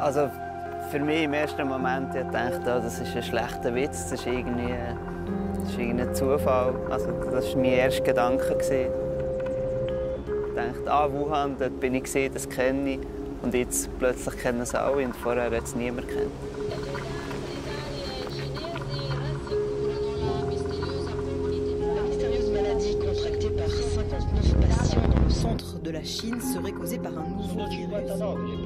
Also für mich im ersten Moment dachte ich, das ist ein schlechter Witz, das ist irgendwie ein Zufall. Also das war mein erster Gedanke. Ich dachte, Wuhan, dort bin ich gesehen, das kenne ich. Und jetzt plötzlich kennen es alle und vorher hat es niemand kennt. Centre de la Chine serait causé par un nouveau virus.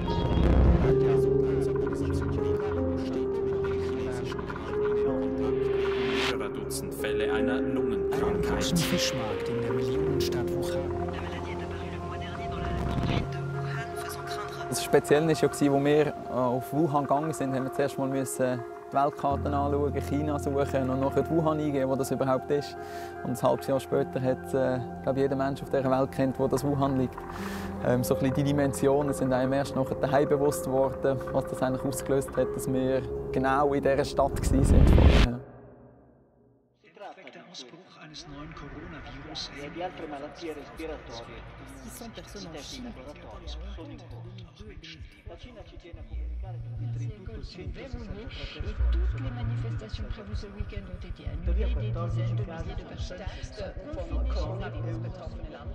Dutzend Fälle einer Lungenkrankheit. Ein Fischmarkt in der Millionenstadt Wuhan. Das Spezielle war ja, als wir auf Wuhan gegangen sind, haben wir zuerst mal die Weltkarten anschauen, China suchen und nachher Wuhan eingeben, wo das überhaupt ist. Und ein halbes Jahr später hat glaube jeder Mensch auf dieser Welt kennt, wo das Wuhan liegt. So ein bisschen die Dimensionen sind einem erst nachher daheim bewusst geworden, was das eigentlich ausgelöst hat, dass wir genau in dieser Stadt waren. Der Ausbruch eines neuen Coronavirus. Toutes les manifestations prévues ce week-end ont été annulées. Des dizaines de milliers de personnes sont confinées im betroffenen Land.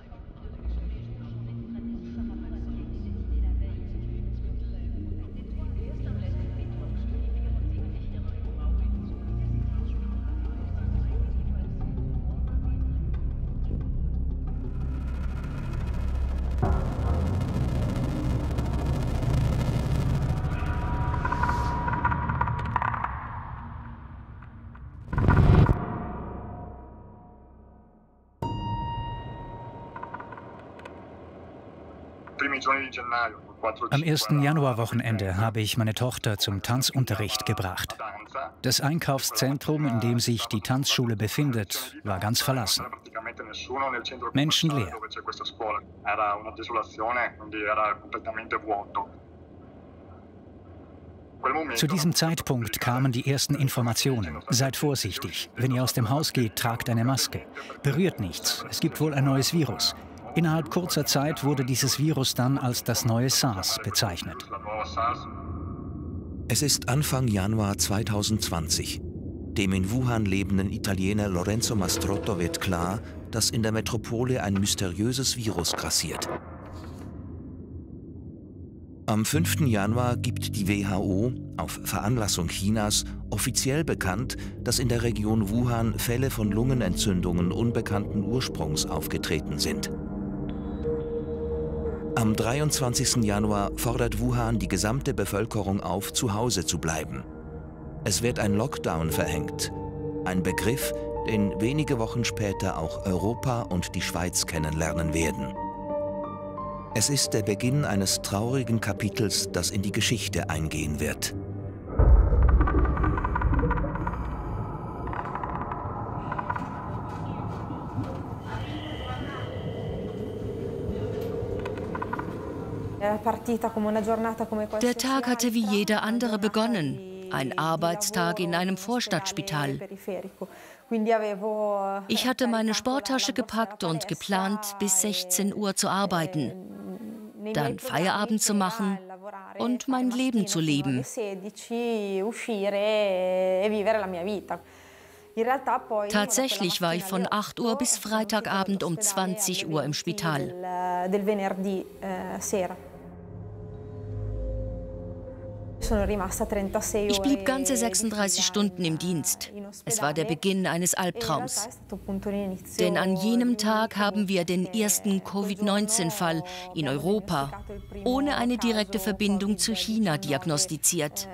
Am 1. Januarwochenende habe ich meine Tochter zum Tanzunterricht gebracht. Das Einkaufszentrum, in dem sich die Tanzschule befindet, war ganz verlassen. Menschenleer. Zu diesem Zeitpunkt kamen die ersten Informationen. Seid vorsichtig. Wenn ihr aus dem Haus geht, tragt eine Maske. Berührt nichts. Es gibt wohl ein neues Virus. Innerhalb kurzer Zeit wurde dieses Virus dann als das neue SARS bezeichnet. Es ist Anfang Januar 2020. Dem in Wuhan lebenden Italiener Lorenzo Mastrotto wird klar, dass in der Metropole ein mysteriöses Virus grassiert. Am 5. Januar gibt die WHO, auf Veranlassung Chinas, offiziell bekannt, dass in der Region Wuhan Fälle von Lungenentzündungen unbekannten Ursprungs aufgetreten sind. Am 23. Januar fordert Wuhan die gesamte Bevölkerung auf, zu Hause zu bleiben. Es wird ein Lockdown verhängt, ein Begriff, den wenige Wochen später auch Europa und die Schweiz kennenlernen werden. Es ist der Beginn eines traurigen Kapitels, das in die Geschichte eingehen wird. Der Tag hatte wie jeder andere begonnen. Ein Arbeitstag in einem Vorstadtspital. Ich hatte meine Sporttasche gepackt und geplant, bis 16 Uhr zu arbeiten, dann Feierabend zu machen und mein Leben zu leben. Tatsächlich war ich von 8 Uhr bis Freitagabend um 20 Uhr im Spital. Ich blieb ganze 36 Stunden im Dienst. Es war der Beginn eines Albtraums. Denn an jenem Tag haben wir den ersten Covid-19-Fall in Europa ohne eine direkte Verbindung zu China diagnostiziert.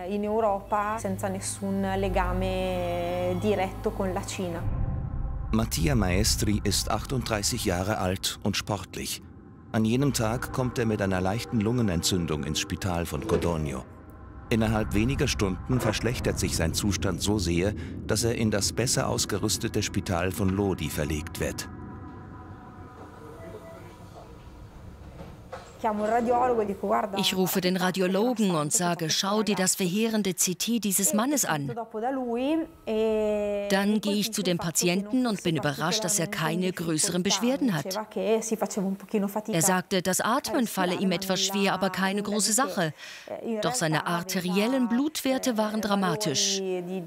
Mattia Maestri ist 38 Jahre alt und sportlich. An jenem Tag kommt er mit einer leichten Lungenentzündung ins Spital von Codogno. Innerhalb weniger Stunden verschlechtert sich sein Zustand so sehr, dass er in das besser ausgerüstete Spital von Lodi verlegt wird. Ich rufe den Radiologen und sage, schau dir das verheerende CT dieses Mannes an. Dann gehe ich zu dem Patienten und bin überrascht, dass er keine größeren Beschwerden hat. Er sagte, das Atmen falle ihm etwas schwer, aber keine große Sache. Doch seine arteriellen Blutwerte waren dramatisch.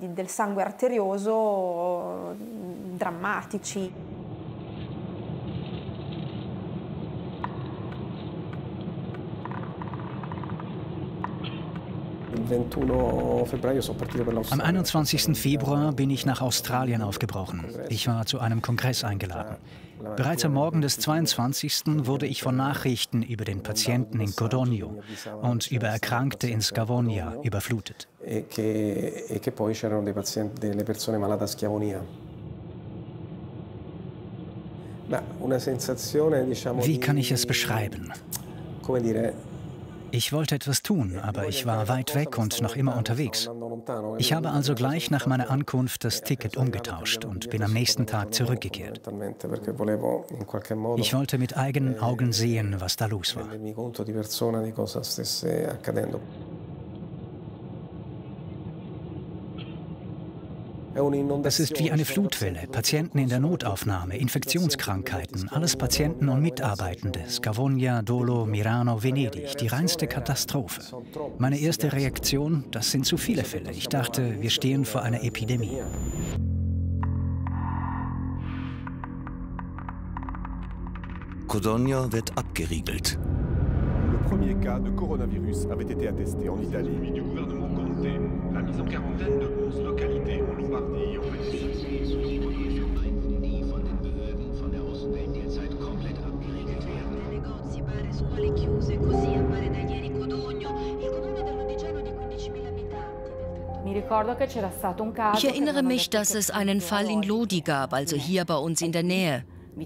Am 21. Februar bin ich nach Australien aufgebrochen. Ich war zu einem Kongress eingeladen. Bereits am Morgen des 22. wurde ich von Nachrichten über den Patienten in Codogno und über Erkrankte in Scavonia überflutet. Wie kann ich es beschreiben? Ich wollte etwas tun, aber ich war weit weg und noch immer unterwegs. Ich habe also gleich nach meiner Ankunft das Ticket umgetauscht und bin am nächsten Tag zurückgekehrt. Ich wollte mit eigenen Augen sehen, was da los war. Es ist wie eine Flutwelle, Patienten in der Notaufnahme, Infektionskrankheiten, alles Patienten und Mitarbeitende, Scavonia, Dolo, Mirano, Venedig, die reinste Katastrophe. Meine erste Reaktion, das sind zu viele Fälle. Ich dachte, wir stehen vor einer Epidemie. Codogno wird abgeriegelt. Le premier cas de coronavirus avait été attesté en Italie. Du gouvernement Conte, la mise en quarantaine de 11 localités en Lombardie und die von den Behörden von der Außenwelt derzeit komplett abgeriegelt werden. Negozi, bar, scuole chiuse, così appare da ieri Codogno, il comune dell'Odiceno di 15.000 abitanti. Ich erinnere mich, dass es einen Fall in Lodi gab, also hier bei uns in der Nähe.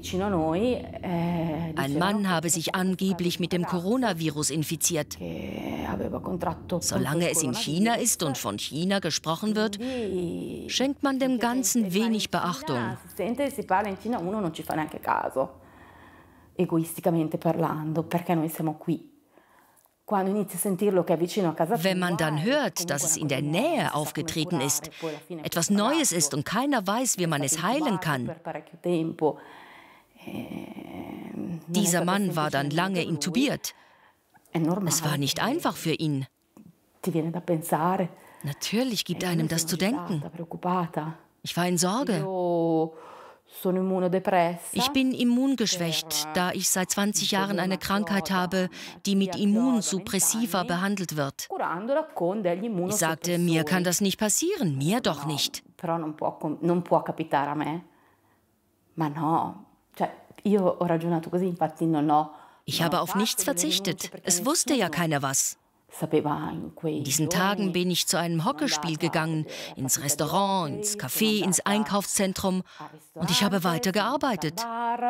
Ein Mann habe sich angeblich mit dem Coronavirus infiziert. Solange es in China ist und von China gesprochen wird, schenkt man dem Ganzen wenig Beachtung. Wenn man dann hört, dass es in der Nähe aufgetreten ist, etwas Neues ist und keiner weiß, wie man es heilen kann. Dieser Mann war dann lange intubiert. Es war nicht einfach für ihn. Natürlich gibt einem das zu denken. Ich war in Sorge. Ich bin immungeschwächt, da ich seit 20 Jahren eine Krankheit habe, die mit Immunsuppressiva behandelt wird. Ich sagte, mir kann das nicht passieren, mir doch nicht. Ich habe auf nichts verzichtet. Es wusste ja keiner was. In diesen Tagen bin ich zu einem Hockeyspiel gegangen, ins Restaurant, ins Café, ins Einkaufszentrum und ich habe weiter gearbeitet.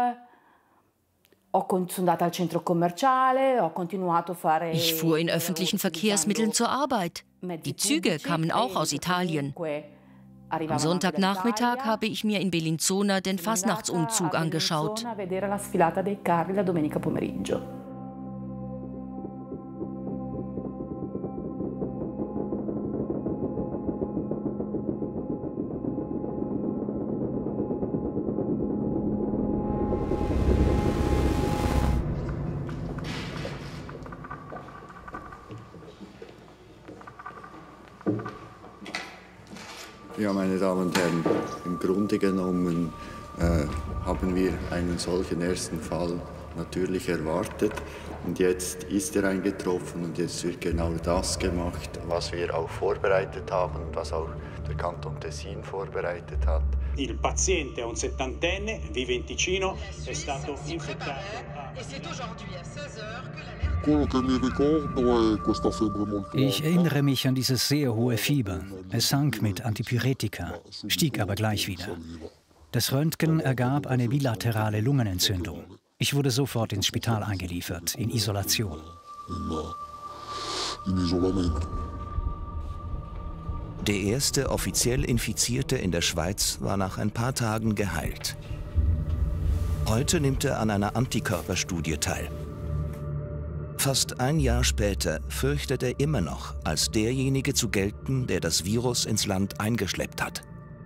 Ich fuhr in öffentlichen Verkehrsmitteln zur Arbeit. Die Züge kamen auch aus Italien. Am Sonntagnachmittag habe ich mir in Bellinzona den Fastnachtsumzug angeschaut. Ja, meine Damen und Herren, im Grunde genommen haben wir einen solchen ersten Fall natürlich erwartet. Und jetzt ist er eingetroffen und jetzt wird genau das gemacht, was wir auch vorbereitet haben, was auch der Kanton Tessin vorbereitet hat. Il paziente è un settantenne, vive in Ticino, è stato infettato. Ich erinnere mich an dieses sehr hohe Fieber. Es sank mit Antipyretika, stieg aber gleich wieder. Das Röntgen ergab eine bilaterale Lungenentzündung. Ich wurde sofort ins Spital eingeliefert, in Isolation. Der erste offiziell Infizierte in der Schweiz war nach ein paar Tagen geheilt. Heute nimmt er an einer Antikörperstudie teil. Fast ein Jahr später fürchtet er immer noch, als derjenige zu gelten, der das Virus ins Land eingeschleppt hat.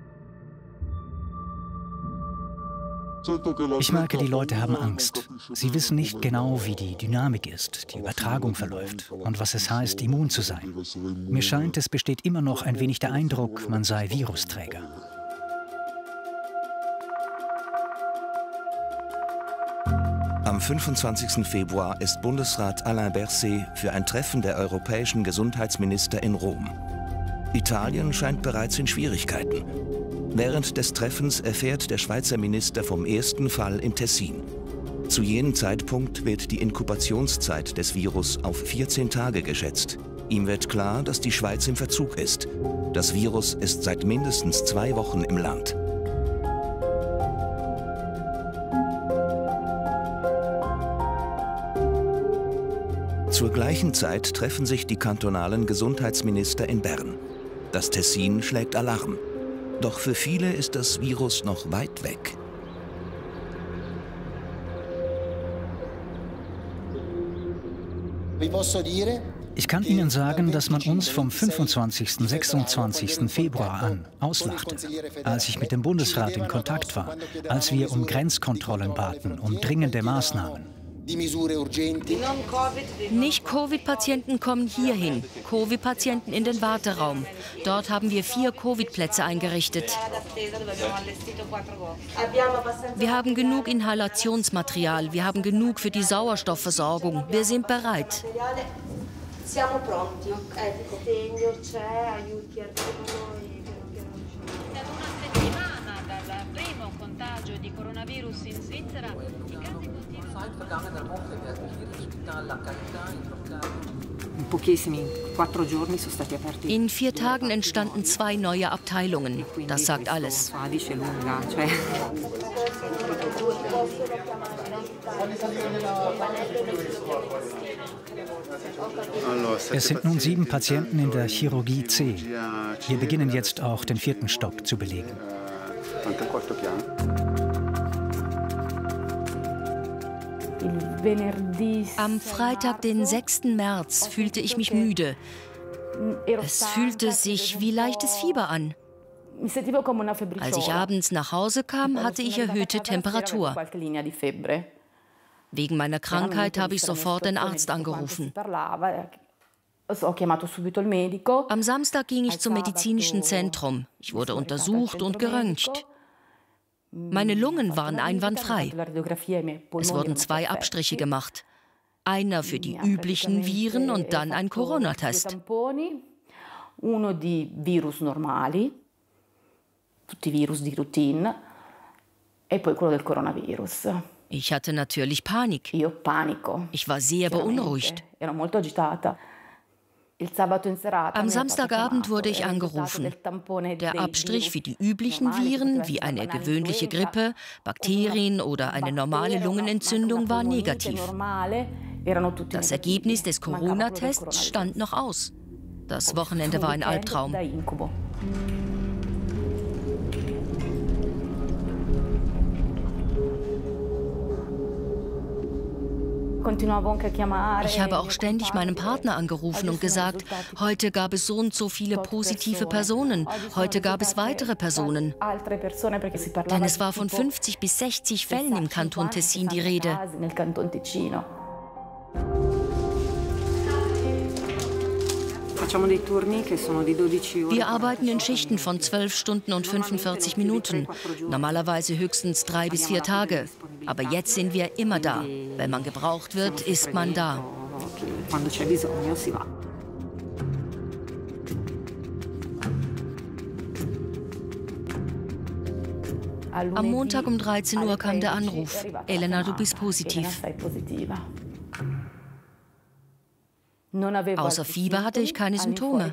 Ich merke, die Leute haben Angst. Sie wissen nicht genau, wie die Dynamik ist, die Übertragung verläuft und was es heißt, immun zu sein. Mir scheint, es besteht immer noch ein wenig der Eindruck, man sei Virusträger. Am 25. Februar ist Bundesrat Alain Berset für ein Treffen der europäischen Gesundheitsminister in Rom. Italien scheint bereits in Schwierigkeiten. Während des Treffens erfährt der Schweizer Minister vom ersten Fall im Tessin. Zu jenem Zeitpunkt wird die Inkubationszeit des Virus auf 14 Tage geschätzt. Ihm wird klar, dass die Schweiz im Verzug ist. Das Virus ist seit mindestens 2 Wochen im Land. Zur gleichen Zeit treffen sich die kantonalen Gesundheitsminister in Bern. Das Tessin schlägt Alarm. Doch für viele ist das Virus noch weit weg. Ich kann Ihnen sagen, dass man uns vom 25. 26. Februar an auslachte, als ich mit dem Bundesrat in Kontakt war, als wir um Grenzkontrollen baten, um dringende Maßnahmen. Nicht-Covid-Patienten kommen hierhin, Covid-Patienten in den Warteraum. Dort haben wir 4 Covid-Plätze eingerichtet. Wir haben genug Inhalationsmaterial, wir haben genug für die Sauerstoffversorgung. Wir sind bereit. In 4 Tagen entstanden 2 neue Abteilungen. Das sagt alles. Es sind nun 7 Patienten in der Chirurgie C. Wir beginnen jetzt auch den 4. Stock zu belegen. Am Freitag, den 6. März, fühlte ich mich müde. Es fühlte sich wie leichtes Fieber an. Als ich abends nach Hause kam, hatte ich erhöhte Temperatur. Wegen meiner Krankheit habe ich sofort den Arzt angerufen. Am Samstag ging ich zum medizinischen Zentrum. Ich wurde untersucht und geröntgt. Meine Lungen waren einwandfrei. Es wurden 2 Abstriche gemacht. Einer für die üblichen Viren und dann ein Corona-Test. Uno di virus normali, tutti i virus di routine, e poi quello del coronavirus. Ich hatte natürlich Panik. Ich war sehr beunruhigt. Am Samstagabend wurde ich angerufen. Der Abstrich für die üblichen Viren, wie eine gewöhnliche Grippe, Bakterien oder eine normale Lungenentzündung, war negativ. Das Ergebnis des Corona-Tests stand noch aus. Das Wochenende war ein Albtraum. Ich habe auch ständig meinen Partner angerufen und gesagt, heute gab es so und so viele positive Personen, heute gab es weitere Personen. Denn es war von 50 bis 60 Fällen im Kanton Tessin die Rede. Wir arbeiten in Schichten von 12 Stunden und 45 Minuten. Normalerweise höchstens 3 bis 4 Tage. Aber jetzt sind wir immer da. Wenn man gebraucht wird, ist man da. Am Montag um 13 Uhr kam der Anruf. Elena, du bist positiv. Außer Fieber hatte ich keine Symptome.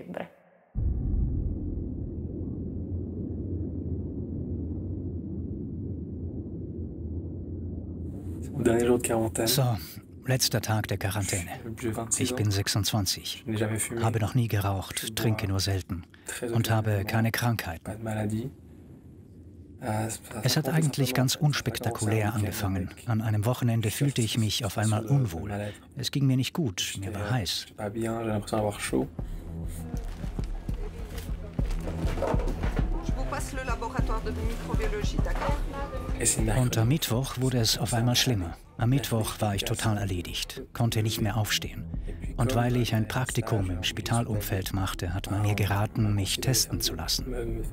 So, letzter Tag der Quarantäne. Ich bin 26, habe noch nie geraucht, trinke nur selten und habe keine Krankheiten. Es hat eigentlich ganz unspektakulär angefangen. An einem Wochenende fühlte ich mich auf einmal unwohl. Es ging mir nicht gut, mir war heiß. Und am Mittwoch wurde es auf einmal schlimmer. Am Mittwoch war ich total erledigt, konnte nicht mehr aufstehen. Und weil ich ein Praktikum im Spitalumfeld machte, hat man mir geraten, mich testen zu lassen.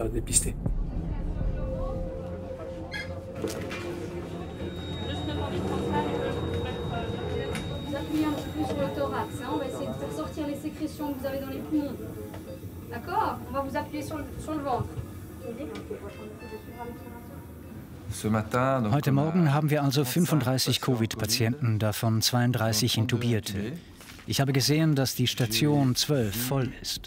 Heute Morgen haben wir also 35 Covid-Patienten, davon 32 Intubierte. Ich habe gesehen, dass die Station 12 voll ist.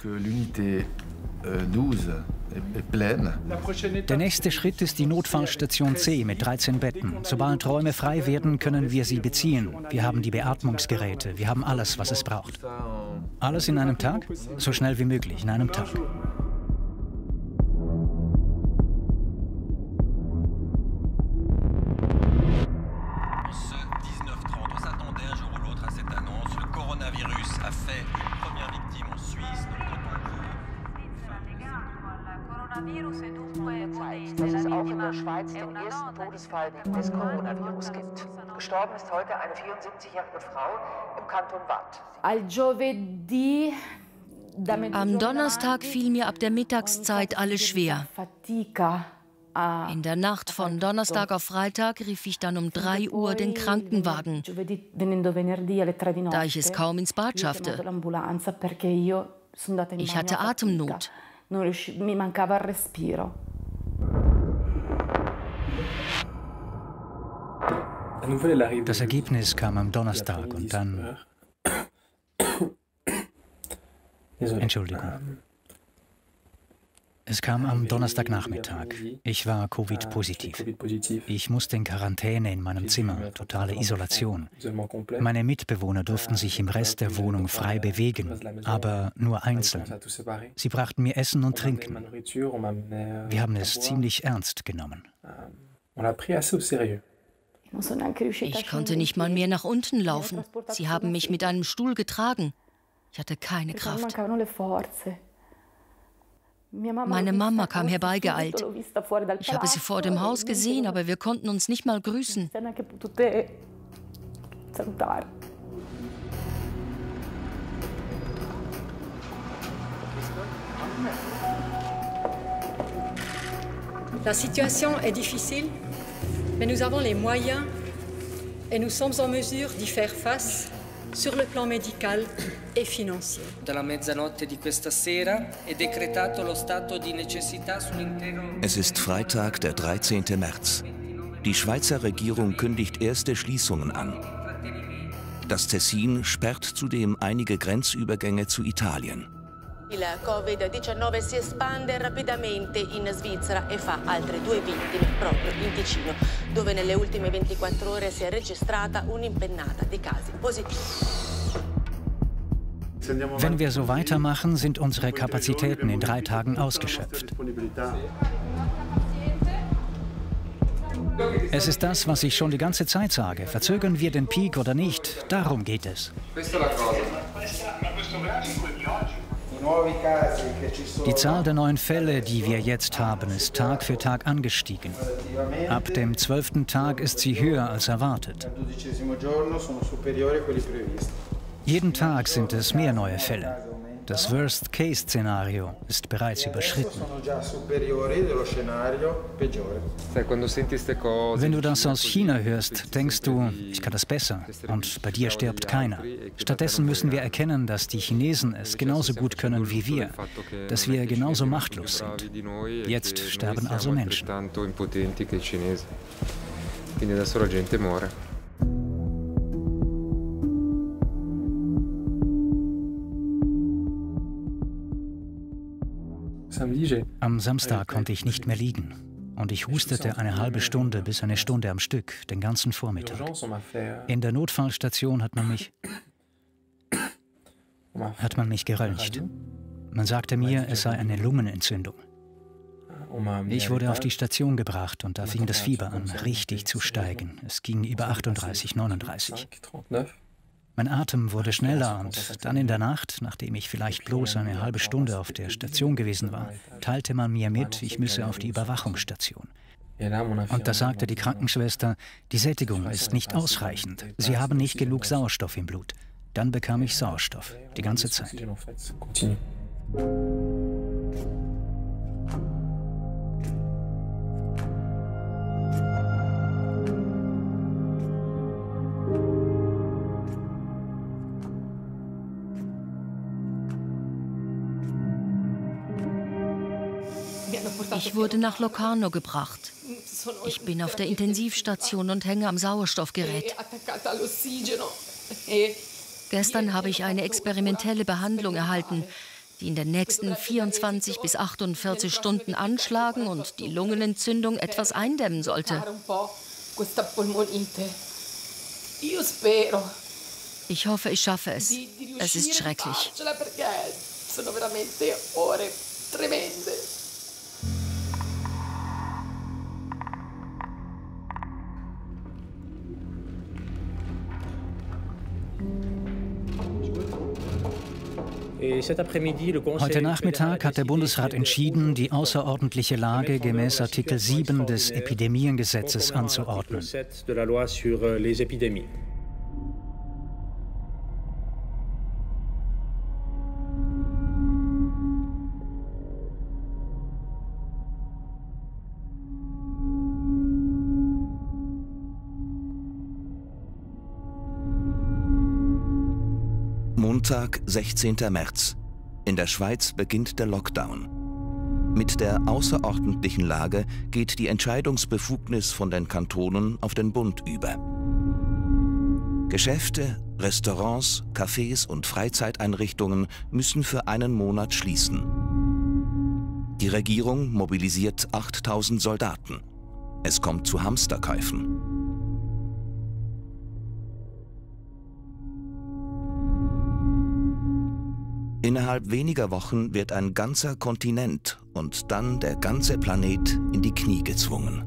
Der nächste Schritt ist die Notfallstation C mit 13 Betten. Sobald Räume frei werden, können wir sie beziehen. Wir haben die Beatmungsgeräte, wir haben alles, was es braucht. Alles in einem Tag? So schnell wie möglich, in einem Tag. Dass es auch in der Schweiz den ersten Todesfall des Coronavirus gibt. Gestorben ist heute eine 74-jährige Frau im Kanton Waadt. Am Donnerstag fiel mir ab der Mittagszeit alles schwer. In der Nacht von Donnerstag auf Freitag rief ich dann um 3 Uhr den Krankenwagen, da ich es kaum ins Bad schaffte. Ich hatte Atemnot. Das Ergebnis kam am Donnerstag und dann... Entschuldigung. Es kam am Donnerstagnachmittag. Ich war Covid-positiv. Ich musste in Quarantäne in meinem Zimmer, totale Isolation. Meine Mitbewohner durften sich im Rest der Wohnung frei bewegen, aber nur einzeln. Sie brachten mir Essen und Trinken. Wir haben es ziemlich ernst genommen. Ich konnte nicht mal mehr nach unten laufen. Sie haben mich mit einem Stuhl getragen. Ich hatte keine Kraft. Meine Mama kam herbeigeeilt. Ich habe sie vor dem Haus gesehen, aber wir konnten uns nicht mal grüßen. La situation est difficile, mais nous avons les moyens et nous sommes en mesure d'y faire face sur le plan médical e financier. Dalla mezzanotte di questa sera è decretato lo stato di necessità sull'intero. Es ist Freitag, der 13. März. Die Schweizer Regierung kündigt erste Schließungen an. Das Tessin sperrt zudem einige Grenzübergänge zu Italien. Il Covid-19 si espande rapidamente in Svizzera e fa altre 2 vittime proprio in Ticino, dove nelle ultime 24 ore si è registrata un'impennata di casi positivi. Wenn wir so weitermachen, sind unsere Kapazitäten in 3 Tagen ausgeschöpft. Es ist das, was ich schon die ganze Zeit sage. Verzögern wir den Peak oder nicht? Darum geht es. Die Zahl der neuen Fälle, die wir jetzt haben, ist Tag für Tag angestiegen. Ab dem 12. Tag ist sie höher als erwartet. Jeden Tag sind es mehr neue Fälle. Das Worst-Case-Szenario ist bereits überschritten. Wenn du das aus China hörst, denkst du, ich kann das besser und bei dir stirbt keiner. Stattdessen müssen wir erkennen, dass die Chinesen es genauso gut können wie wir, dass wir genauso machtlos sind. Jetzt sterben also Menschen. Am Samstag konnte ich nicht mehr liegen und ich hustete eine halbe Stunde bis eine Stunde am Stück, den ganzen Vormittag. In der Notfallstation hat man mich geröntgt. Man sagte mir, es sei eine Lungenentzündung. Ich wurde auf die Station gebracht und da fing das Fieber an, richtig zu steigen. Es ging über 38, 39. Mein Atem wurde schneller und dann in der Nacht, nachdem ich vielleicht bloß eine halbe Stunde auf der Station gewesen war, teilte man mir mit, ich müsse auf die Überwachungsstation. Und da sagte die Krankenschwester, die Sättigung ist nicht ausreichend. Sie haben nicht genug Sauerstoff im Blut. Dann bekam ich Sauerstoff, die ganze Zeit. Ich wurde nach Locarno gebracht. Ich bin auf der Intensivstation und hänge am Sauerstoffgerät. Gestern habe ich eine experimentelle Behandlung erhalten, die in den nächsten 24 bis 48 Stunden anschlagen und die Lungenentzündung etwas eindämmen sollte. Ich hoffe, ich schaffe es. Es ist schrecklich. Heute Nachmittag hat der Bundesrat entschieden, die außerordentliche Lage gemäß Artikel 7 des Epidemiengesetzes anzuordnen. Montag, 16. März. In der Schweiz beginnt der Lockdown. Mit der außerordentlichen Lage geht die Entscheidungsbefugnis von den Kantonen auf den Bund über. Geschäfte, Restaurants, Cafés und Freizeiteinrichtungen müssen für einen Monat schließen. Die Regierung mobilisiert 8000 Soldaten. Es kommt zu Hamsterkäufen. Innerhalb weniger Wochen wird ein ganzer Kontinent und dann der ganze Planet in die Knie gezwungen.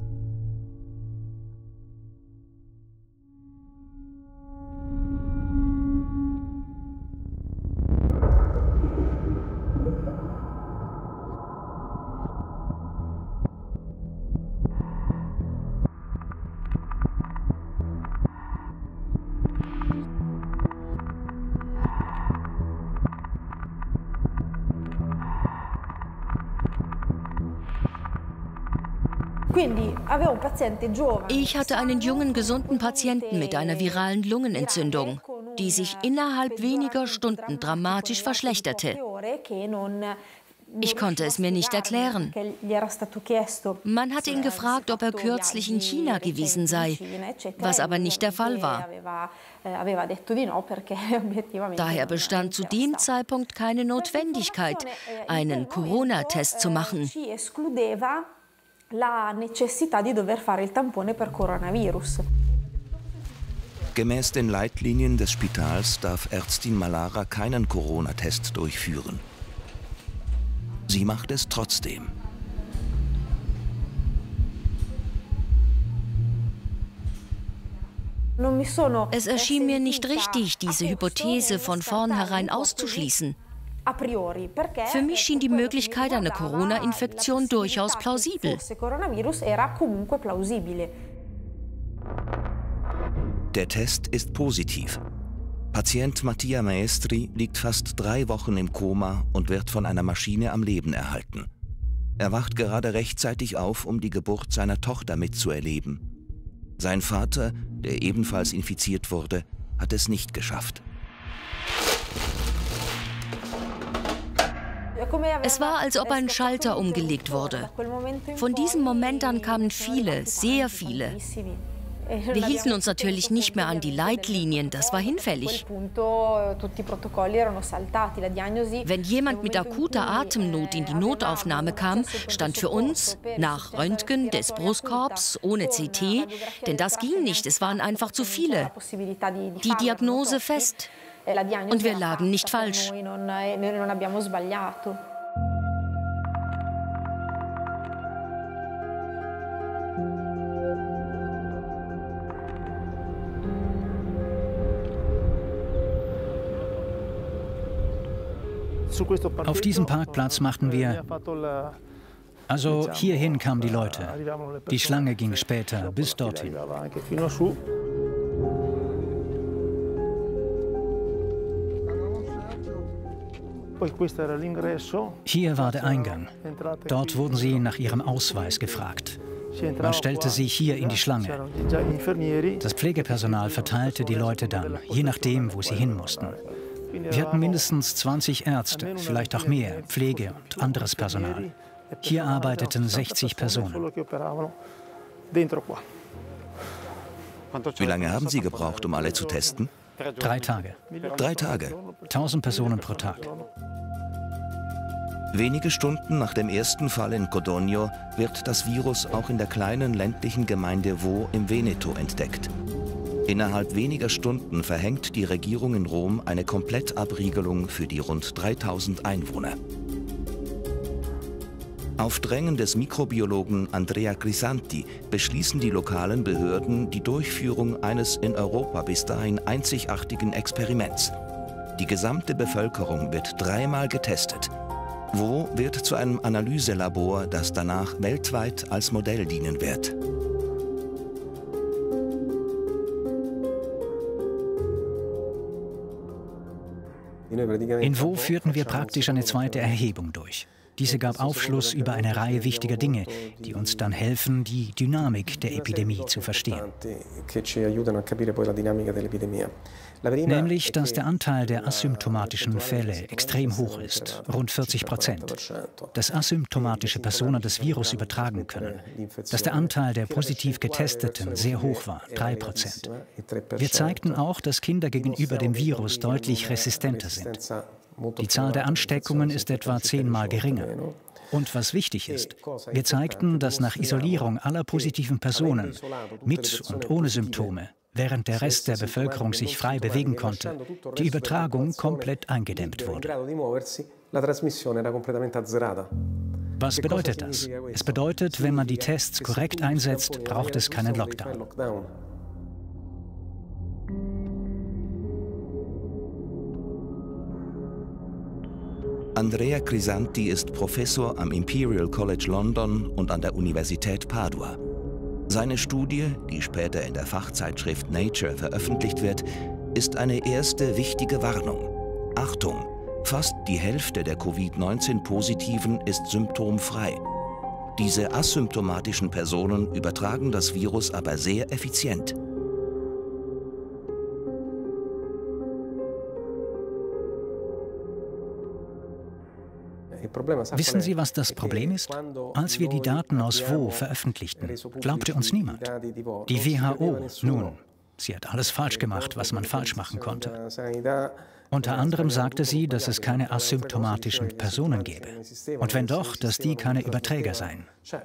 Ich hatte einen jungen, gesunden Patienten mit einer viralen Lungenentzündung, die sich innerhalb weniger Stunden dramatisch verschlechterte. Ich konnte es mir nicht erklären. Man hat ihn gefragt, ob er kürzlich in China gewesen sei, was aber nicht der Fall war. Daher bestand zu dem Zeitpunkt keine Notwendigkeit, einen Corona-Test zu machen. Gemäß den Leitlinien des Spitals darf Ärztin Malara keinen Corona-Test durchführen. Sie macht es trotzdem. Es erschien mir nicht richtig, diese Hypothese von vornherein auszuschließen. Für mich schien die Möglichkeit einer Corona-Infektion durchaus plausibel. Der Test ist positiv. Patient Mattia Maestri liegt fast 3 Wochen im Koma und wird von einer Maschine am Leben erhalten. Er wacht gerade rechtzeitig auf, um die Geburt seiner Tochter mitzuerleben. Sein Vater, der ebenfalls infiziert wurde, hat es nicht geschafft. Es war, als ob ein Schalter umgelegt wurde. Von diesem Moment an kamen viele, sehr viele. Wir hielten uns natürlich nicht mehr an die Leitlinien, das war hinfällig. Wenn jemand mit akuter Atemnot in die Notaufnahme kam, stand für uns nach Röntgen des Brustkorbs ohne CT, denn das ging nicht, es waren einfach zu viele. Die Diagnose fest. Und wir lagen nicht falsch. Auf diesem Parkplatz machten wir... Also hierhin kamen die Leute. Die Schlange ging später bis dorthin. Hier war der Eingang. Dort wurden sie nach ihrem Ausweis gefragt. Man stellte sie hier in die Schlange. Das Pflegepersonal verteilte die Leute dann, je nachdem, wo sie hin mussten. Wir hatten mindestens 20 Ärzte, vielleicht auch mehr, Pflege und anderes Personal. Hier arbeiteten 60 Personen. Wie lange haben Sie gebraucht, um alle zu testen? 3 Tage. 3 Tage? 1000 Personen pro Tag. Wenige Stunden nach dem ersten Fall in Codogno wird das Virus auch in der kleinen ländlichen Gemeinde Vaux im Veneto entdeckt. Innerhalb weniger Stunden verhängt die Regierung in Rom eine Komplettabriegelung für die rund 3000 Einwohner. Auf Drängen des Mikrobiologen Andrea Crisanti beschließen die lokalen Behörden die Durchführung eines in Europa bis dahin einzigartigen Experiments. Die gesamte Bevölkerung wird 3-mal getestet. Vaux wird zu einem Analyselabor, das danach weltweit als Modell dienen wird. In Vaux führten wir praktisch eine zweite Erhebung durch. Diese gab Aufschluss über eine Reihe wichtiger Dinge, die uns dann helfen, die Dynamik der Epidemie zu verstehen. Nämlich, dass der Anteil der asymptomatischen Fälle extrem hoch ist, rund 40%. Dass asymptomatische Personen das Virus übertragen können. Dass der Anteil der positiv Getesteten sehr hoch war, 3%. Wir zeigten auch, dass Kinder gegenüber dem Virus deutlich resistenter sind. Die Zahl der Ansteckungen ist etwa 10-mal geringer. Und was wichtig ist, wir zeigten, dass nach Isolierung aller positiven Personen, mit und ohne Symptome, während der Rest der Bevölkerung sich frei bewegen konnte, die Übertragung komplett eingedämmt wurde. Was bedeutet das? Es bedeutet, wenn man die Tests korrekt einsetzt, braucht es keinen Lockdown. Andrea Crisanti ist Professor am Imperial College London und an der Universität Padua. Seine Studie, die später in der Fachzeitschrift Nature veröffentlicht wird, ist eine erste wichtige Warnung. Achtung, fast die Hälfte der Covid-19-Positiven ist symptomfrei. Diese asymptomatischen Personen übertragen das Virus aber sehr effizient. Wissen Sie, was das Problem ist? Als wir die Daten aus Vaux veröffentlichten, glaubte uns niemand. Die WHO, nun, sie hat alles falsch gemacht, was man falsch machen konnte. Unter anderem sagte sie, dass es keine asymptomatischen Personen gäbe. Und wenn doch, dass die keine Überträger seien.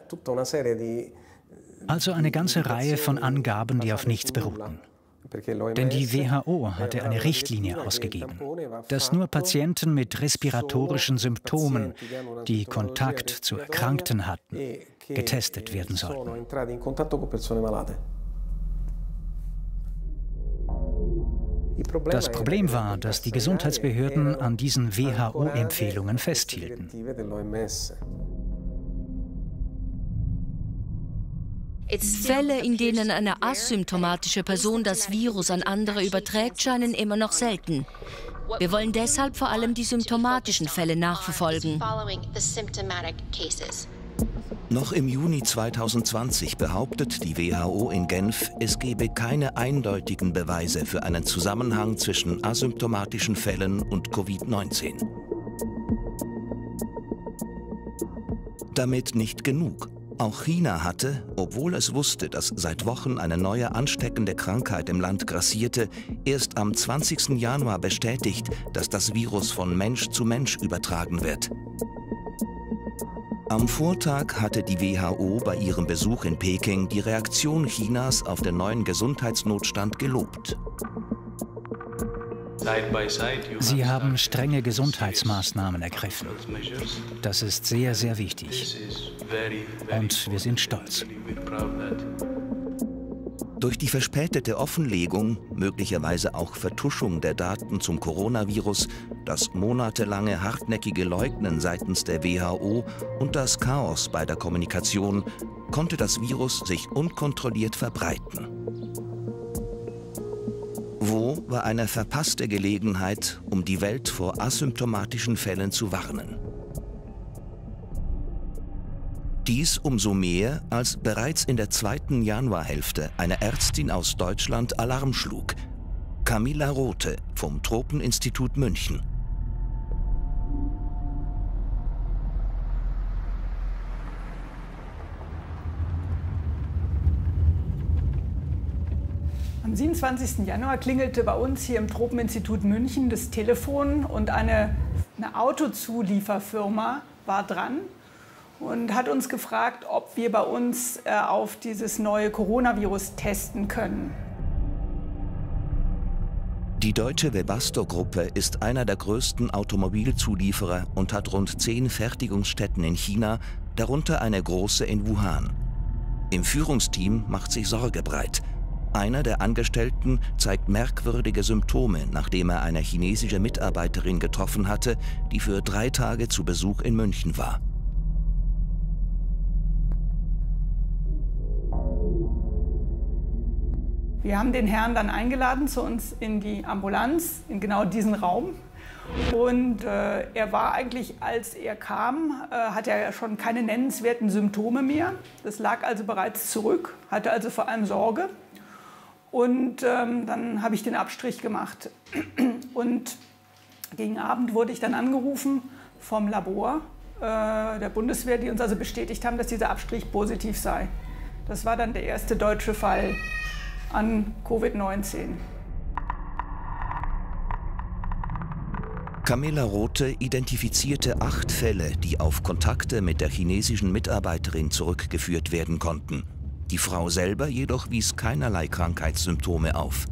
Also eine ganze Reihe von Angaben, die auf nichts beruhten. Denn die WHO hatte eine Richtlinie ausgegeben, dass nur Patienten mit respiratorischen Symptomen, die Kontakt zu Erkrankten hatten, getestet werden sollten. Das Problem war, dass die Gesundheitsbehörden an diesen WHO-Empfehlungen festhielten. Fälle, in denen eine asymptomatische Person das Virus an andere überträgt, scheinen immer noch selten. Wir wollen deshalb vor allem die symptomatischen Fälle nachverfolgen. Noch im Juni 2020 behauptet die WHO in Genf, es gebe keine eindeutigen Beweise für einen Zusammenhang zwischen asymptomatischen Fällen und Covid-19. Damit nicht genug. Auch China hatte, obwohl es wusste, dass seit Wochen eine neue ansteckende Krankheit im Land grassierte, erst am 20. Januar bestätigt, dass das Virus von Mensch zu Mensch übertragen wird. Am Vortag hatte die WHO bei ihrem Besuch in Peking die Reaktion Chinas auf den neuen Gesundheitsnotstand gelobt. Sie haben strenge Gesundheitsmaßnahmen ergriffen. Das ist sehr, sehr wichtig. Und wir sind stolz. Durch die verspätete Offenlegung, möglicherweise auch Vertuschung der Daten zum Coronavirus, das monatelange hartnäckige Leugnen seitens der WHO und das Chaos bei der Kommunikation konnte das Virus sich unkontrolliert verbreiten. Wo war eine verpasste Gelegenheit, um die Welt vor asymptomatischen Fällen zu warnen? Dies umso mehr, als bereits in der 2. Januarhälfte eine Ärztin aus Deutschland Alarm schlug. Camilla Rothe vom Tropeninstitut München. Am 27. Januar klingelte bei uns hier im Tropeninstitut München das Telefon und eine Autozulieferfirma war dran und hat uns gefragt, ob wir bei uns auf dieses neue Coronavirus testen können. Die deutsche Webasto-Gruppe ist einer der größten Automobilzulieferer und hat rund 10 Fertigungsstätten in China, darunter eine große in Wuhan. Im Führungsteam macht sich Sorge breit. Einer der Angestellten zeigt merkwürdige Symptome, nachdem er eine chinesische Mitarbeiterin getroffen hatte, die für 3 Tage zu Besuch in München war. Wir haben den Herrn dann eingeladen zu uns in die Ambulanz, in genau diesen Raum. Und er war eigentlich, als er kam, hat er schon keine nennenswerten Symptome mehr. Das lag also bereits zurück, hatte also vor allem Sorge. Und dann habe ich den Abstrich gemacht. Und gegen Abend wurde ich dann angerufen vom Labor der Bundeswehr, die uns also bestätigt haben, dass dieser Abstrich positiv sei. Das war dann der erste deutsche Fall an Covid-19. Camilla Rothe identifizierte 8 Fälle, die auf Kontakte mit der chinesischen Mitarbeiterin zurückgeführt werden konnten. Die Frau selber jedoch wies keinerlei Krankheitssymptome auf.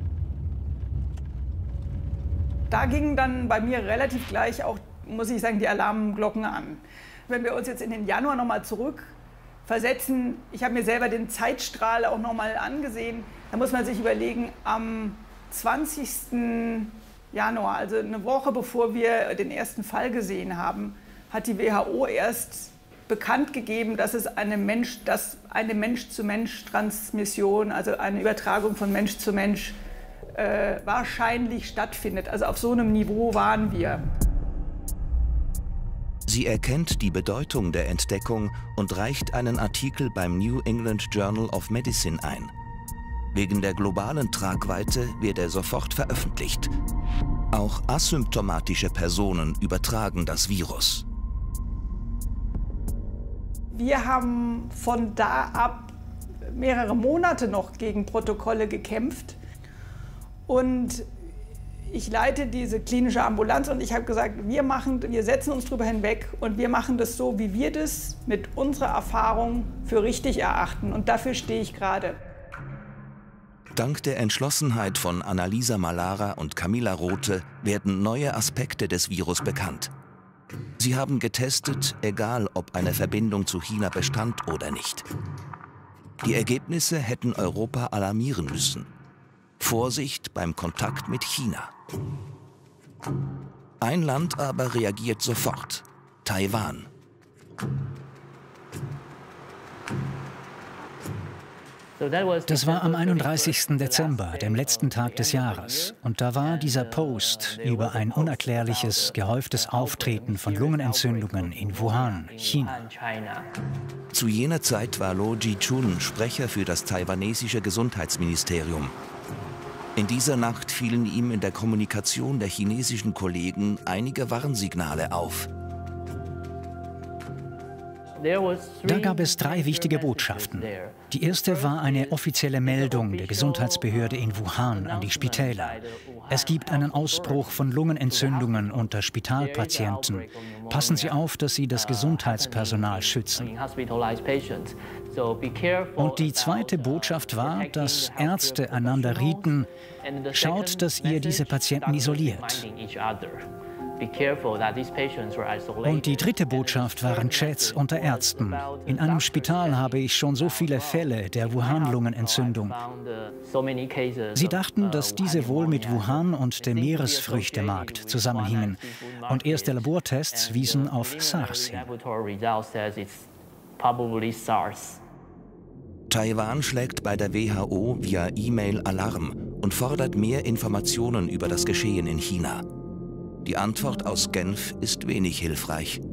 Da gingen dann bei mir relativ gleich auch, muss ich sagen, die Alarmglocken an. Wenn wir uns jetzt in den Januar nochmal zurückversetzen, ich habe mir selber den Zeitstrahl auch nochmal angesehen, da muss man sich überlegen, am 20. Januar, also eine Woche bevor wir den ersten Fall gesehen haben, hat die WHO erst bekannt gegeben, dass es eine Mensch-zu-Mensch-Transmission, also eine Übertragung von Mensch zu Mensch, wahrscheinlich stattfindet. Also auf so einem Niveau waren wir. Sie erkennt die Bedeutung der Entdeckung und reicht einen Artikel beim New England Journal of Medicine ein. Wegen der globalen Tragweite wird er sofort veröffentlicht. Auch asymptomatische Personen übertragen das Virus. Wir haben von da ab mehrere Monate noch gegen Protokolle gekämpft. Und ich leite diese klinische Ambulanz und ich habe gesagt, wir setzen uns darüber hinweg und wir machen das so, wie wir das mit unserer Erfahrung für richtig erachten. Und dafür stehe ich gerade. Dank der Entschlossenheit von Annalisa Malara und Camilla Rothe werden neue Aspekte des Virus bekannt. Sie haben getestet, egal ob eine Verbindung zu China bestand oder nicht. Die Ergebnisse hätten Europa alarmieren müssen. Vorsicht beim Kontakt mit China. Ein Land aber reagiert sofort: Taiwan. Das war am 31. Dezember, dem letzten Tag des Jahres. Und da war dieser Post über ein unerklärliches, gehäuftes Auftreten von Lungenentzündungen in Wuhan, China. Zu jener Zeit war Lo Ji-chun Sprecher für das taiwanesische Gesundheitsministerium. In dieser Nacht fielen ihm in der Kommunikation der chinesischen Kollegen einige Warnsignale auf. Da gab es 3 wichtige Botschaften. Die erste war eine offizielle Meldung der Gesundheitsbehörde in Wuhan an die Spitäler. Es gibt einen Ausbruch von Lungenentzündungen unter Spitalpatienten. Passen Sie auf, dass Sie das Gesundheitspersonal schützen. Und die zweite Botschaft war, dass Ärzte einander rieten, schaut, dass ihr diese Patienten isoliert. Und die dritte Botschaft waren Chats unter Ärzten. In einem Spital habe ich schon so viele Fälle der Wuhan-Lungenentzündung. Sie dachten, dass diese wohl mit Wuhan und dem Meeresfrüchtemarkt zusammenhingen. Und erste Labortests wiesen auf SARS hin. Taiwan schlägt bei der WHO via E-Mail Alarm und fordert mehr Informationen über das Geschehen in China. Die Antwort aus Genf ist wenig hilfreich.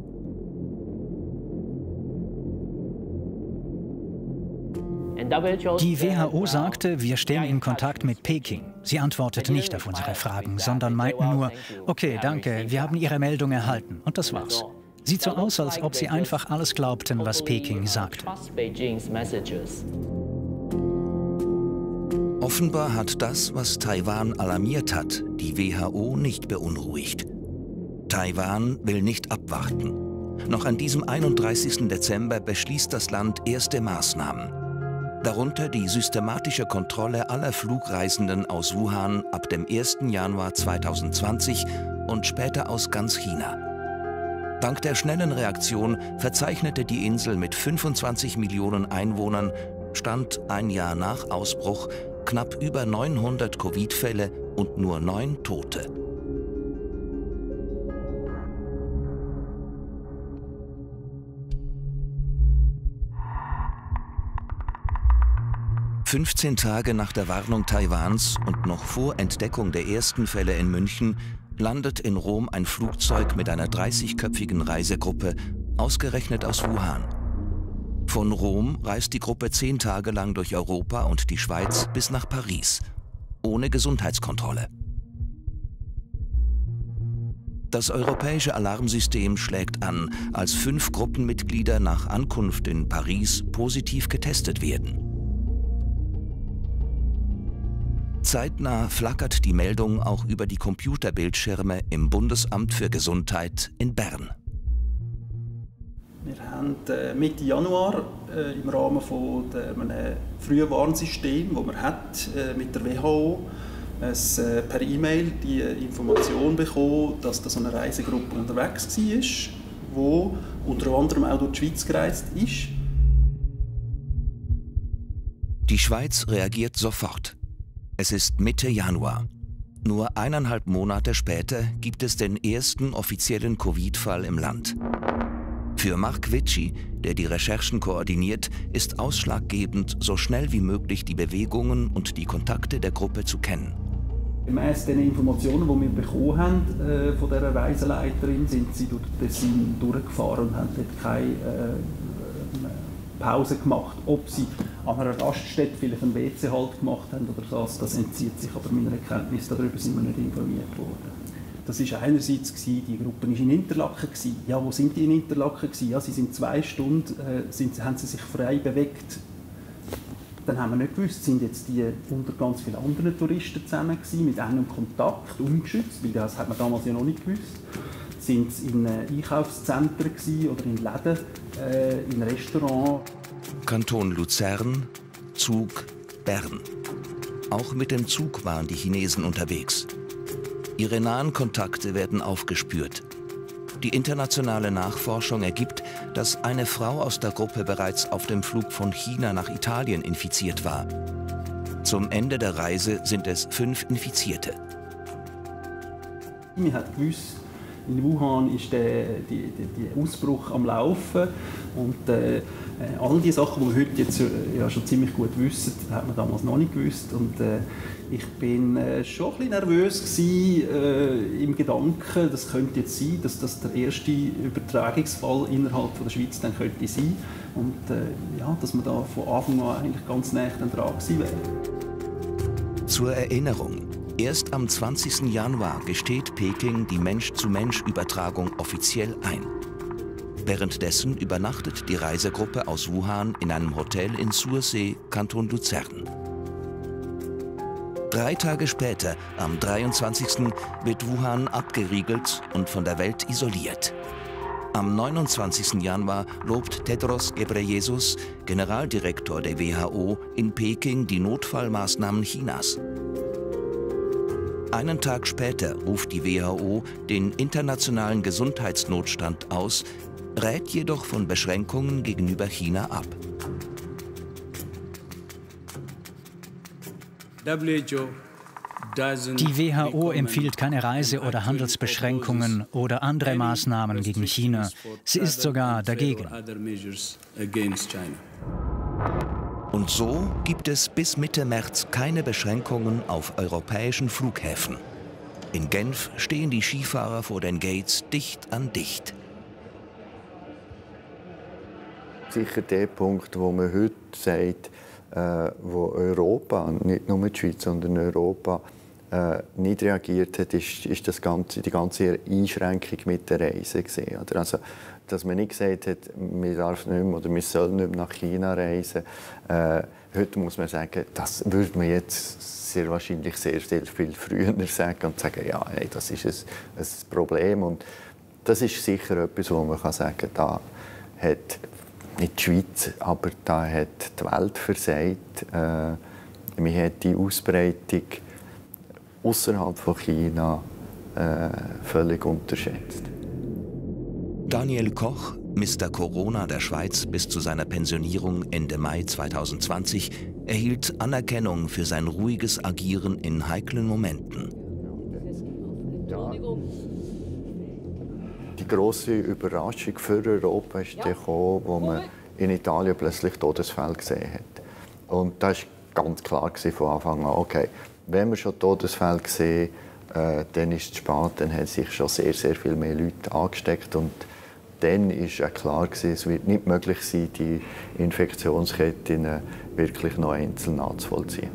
Die WHO sagte, wir stehen in Kontakt mit Peking. Sie antwortete nicht auf unsere Fragen, sondern meinten nur, okay, danke, wir haben Ihre Meldung erhalten. Und das war's. Sieht so aus, als ob sie einfach alles glaubten, was Peking sagte. Offenbar hat das, was Taiwan alarmiert hat, die WHO nicht beunruhigt. Taiwan will nicht abwarten. Noch an diesem 31. Dezember beschließt das Land erste Maßnahmen. Darunter die systematische Kontrolle aller Flugreisenden aus Wuhan ab dem 1. Januar 2020 und später aus ganz China. Dank der schnellen Reaktion verzeichnete die Insel mit 25 Millionen Einwohnern, Stand ein Jahr nach Ausbruch, knapp über 900 Covid-Fälle und nur 9 Tote. ...15 Tage nach der Warnung Taiwans und noch vor Entdeckung der ersten Fälle in München landet in Rom ein Flugzeug mit einer 30-köpfigen Reisegruppe, ausgerechnet aus Wuhan. Von Rom reist die Gruppe 10 Tage lang durch Europa und die Schweiz bis nach Paris, ohne Gesundheitskontrolle. Das europäische Alarmsystem schlägt an, als 5 Gruppenmitglieder nach Ankunft in Paris positiv getestet werden. Zeitnah flackert die Meldung auch über die Computerbildschirme im Bundesamt für Gesundheit in Bern. Wir haben Mitte Januar im Rahmen von einem Frühwarnsystem, das man hat mit der WHO, per E-Mail die Information bekommen, dass da so eine Reisegruppe unterwegs war, die unter anderem auch durch die Schweiz gereist ist. Die Schweiz reagiert sofort. Es ist Mitte Januar. Nur 1,5 Monate später gibt es den ersten offiziellen Covid-Fall im Land. Für Marc Witschi, der die Recherchen koordiniert, ist ausschlaggebend, so schnell wie möglich die Bewegungen und die Kontakte der Gruppe zu kennen. Gemäss den Informationen, die wir bekommen haben von dieser Reiseleiterin, sind sie durch Tessin durchgefahren und haben dort keine Pause gemacht. Ob sie an einer Raststätte vielleicht einen WC-Halt gemacht haben oder das entzieht sich, aber meiner Kenntnis darüber sind wir nicht informiert worden. Das war einerseits, die Gruppe war in Interlaken. Ja, wo sind die in Interlaken? Ja, sie sind 2 Stunden, haben sie sich frei bewegt. Dann haben wir nicht gewusst, sind jetzt die unter ganz vielen anderen Touristen zusammen gewesen, mit engem Kontakt, ungeschützt, weil das hat man damals ja noch nicht gewusst. Sind sie in Einkaufszentren gewesen oder in Läden, in Restaurants. Kanton Luzern, Zug, Bern. Auch mit dem Zug waren die Chinesen unterwegs. Ihre nahen Kontakte werden aufgespürt. Die internationale Nachforschung ergibt, dass eine Frau aus der Gruppe bereits auf dem Flug von China nach Italien infiziert war. Zum Ende der Reise sind es 5 Infizierte. Man hat gewusst, in Wuhan ist der Ausbruch am Laufen und all die Sachen, die wir heute jetzt ja schon ziemlich gut wissen, hat man damals noch nicht gewusst. Und ich bin schon ein bisschen nervös gewesen, im Gedanken, das könnte jetzt sein, dass das der erste Übertragungsfall innerhalb von der Schweiz dann könnte sein und ja, dass man da von Anfang an eigentlich ganz nah dran gewesen wäre. Zur Erinnerung: Erst am 20. Januar gesteht Peking die Mensch-zu-Mensch-Übertragung offiziell ein. Währenddessen übernachtet die Reisegruppe aus Wuhan in einem Hotel in Sursee, Kanton Luzern. 3 Tage später, am 23. wird Wuhan abgeriegelt und von der Welt isoliert. Am 29. Januar lobt Tedros Ghebreyesus, Generaldirektor der WHO, in Peking die Notfallmaßnahmen Chinas. Einen Tag später ruft die WHO den internationalen Gesundheitsnotstand aus, rät jedoch von Beschränkungen gegenüber China ab. Die WHO empfiehlt keine Reise- oder Handelsbeschränkungen oder andere Maßnahmen gegen China. Sie ist sogar dagegen. Und so gibt es bis Mitte März keine Beschränkungen auf europäischen Flughäfen. In Genf stehen die Skifahrer vor den Gates dicht an dicht. Sicher der Punkt, wo man heute sagt, wo Europa, nicht nur die Schweiz, sondern Europa, nicht reagiert hat, ist die ganze Einschränkung mit der Reise gesehen. Also, dass man nicht gesagt hat, man darf nicht mehr oder man soll nicht mehr nach China reisen. Heute muss man sagen, das würde man jetzt sehr wahrscheinlich sehr viel früher sagen und sagen, ja, hey, das ist ein Problem. Und das ist sicher etwas, wo man sagen kann, da hat nicht die Schweiz, aber da hat die Welt versagt. Man hat die Ausbreitung außerhalb von China völlig unterschätzt. Daniel Koch, Mr. Corona der Schweiz bis zu seiner Pensionierung Ende Mai 2020, erhielt Anerkennung für sein ruhiges Agieren in heiklen Momenten. Die grosse Überraschung für Europa ist gekommen, wo man in Italien plötzlich Todesfälle gesehen hat. Und das war ganz klar von Anfang an, okay, wenn wir schon Todesfälle sehen, dann ist es spät, dann haben sich schon sehr, sehr viel mehr Leute angesteckt. Und dann war klar, es wird nicht möglich sein, die Infektionsketten wirklich noch einzeln nachzuvollziehen.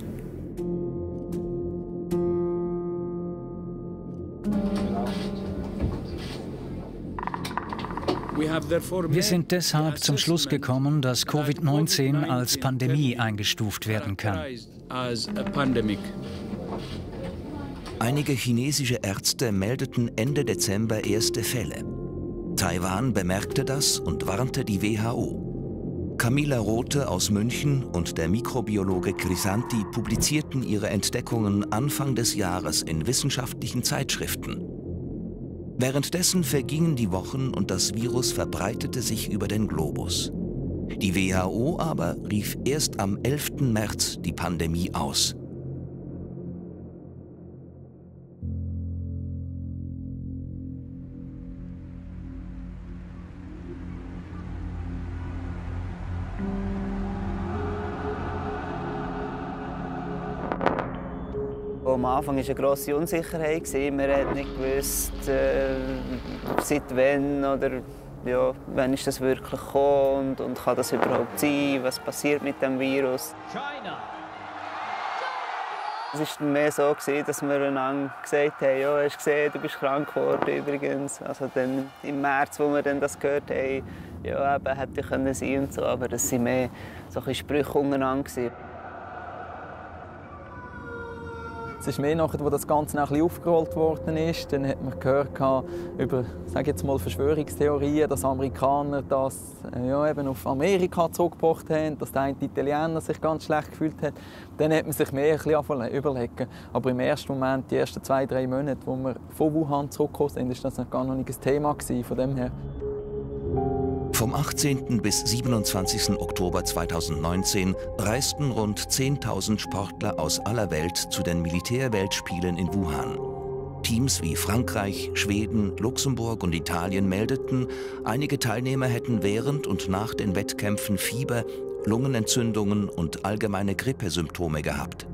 Wir sind deshalb zum Schluss gekommen, dass Covid-19 als Pandemie eingestuft werden kann. Einige chinesische Ärzte meldeten Ende Dezember erste Fälle. Taiwan bemerkte das und warnte die WHO. Camilla Rothe aus München und der Mikrobiologe Crisanti publizierten ihre Entdeckungen Anfang des Jahres in wissenschaftlichen Zeitschriften. Währenddessen vergingen die Wochen und das Virus verbreitete sich über den Globus. Die WHO aber rief erst am 11. März die Pandemie aus. Am Anfang war eine grosse Unsicherheit. Man hat nicht gewusst, seit wann oder ja, wann ist das wirklich gekommen und kann das überhaupt sein, was passiert mit dem Virus. Es war mehr so, dass wir einander gesagt haben, ja, hast gesehen, du bist krank geworden übrigens. Also dann im März, wo wir dann das gehört haben, ja, eben, hätte ich sein können und so, aber das waren mehr so Sprüche untereinander. Es ist mehr nachher, wo das Ganze ein bisschen aufgerollt worden ist. Dann hat man gehört über, sage jetzt mal, Verschwörungstheorien, dass Amerikaner das ja, eben auf Amerika zurückgebracht haben, dass der eine Italiener sich ganz schlecht gefühlt hat. Dann hat man sich mehr ein bisschen überlegen. Aber im ersten Moment, die ersten 2-3 Monate, wo wir von Wuhan zurückgekommen sind, ist das gar noch nicht ein Thema gewesen, von dem her. Vom 18. bis 27. Oktober 2019 reisten rund 10.000 Sportler aus aller Welt zu den Militärweltspielen in Wuhan. Teams wie Frankreich, Schweden, Luxemburg und Italien meldeten, einige Teilnehmer hätten während und nach den Wettkämpfen Fieber, Lungenentzündungen und allgemeine Grippesymptome gehabt.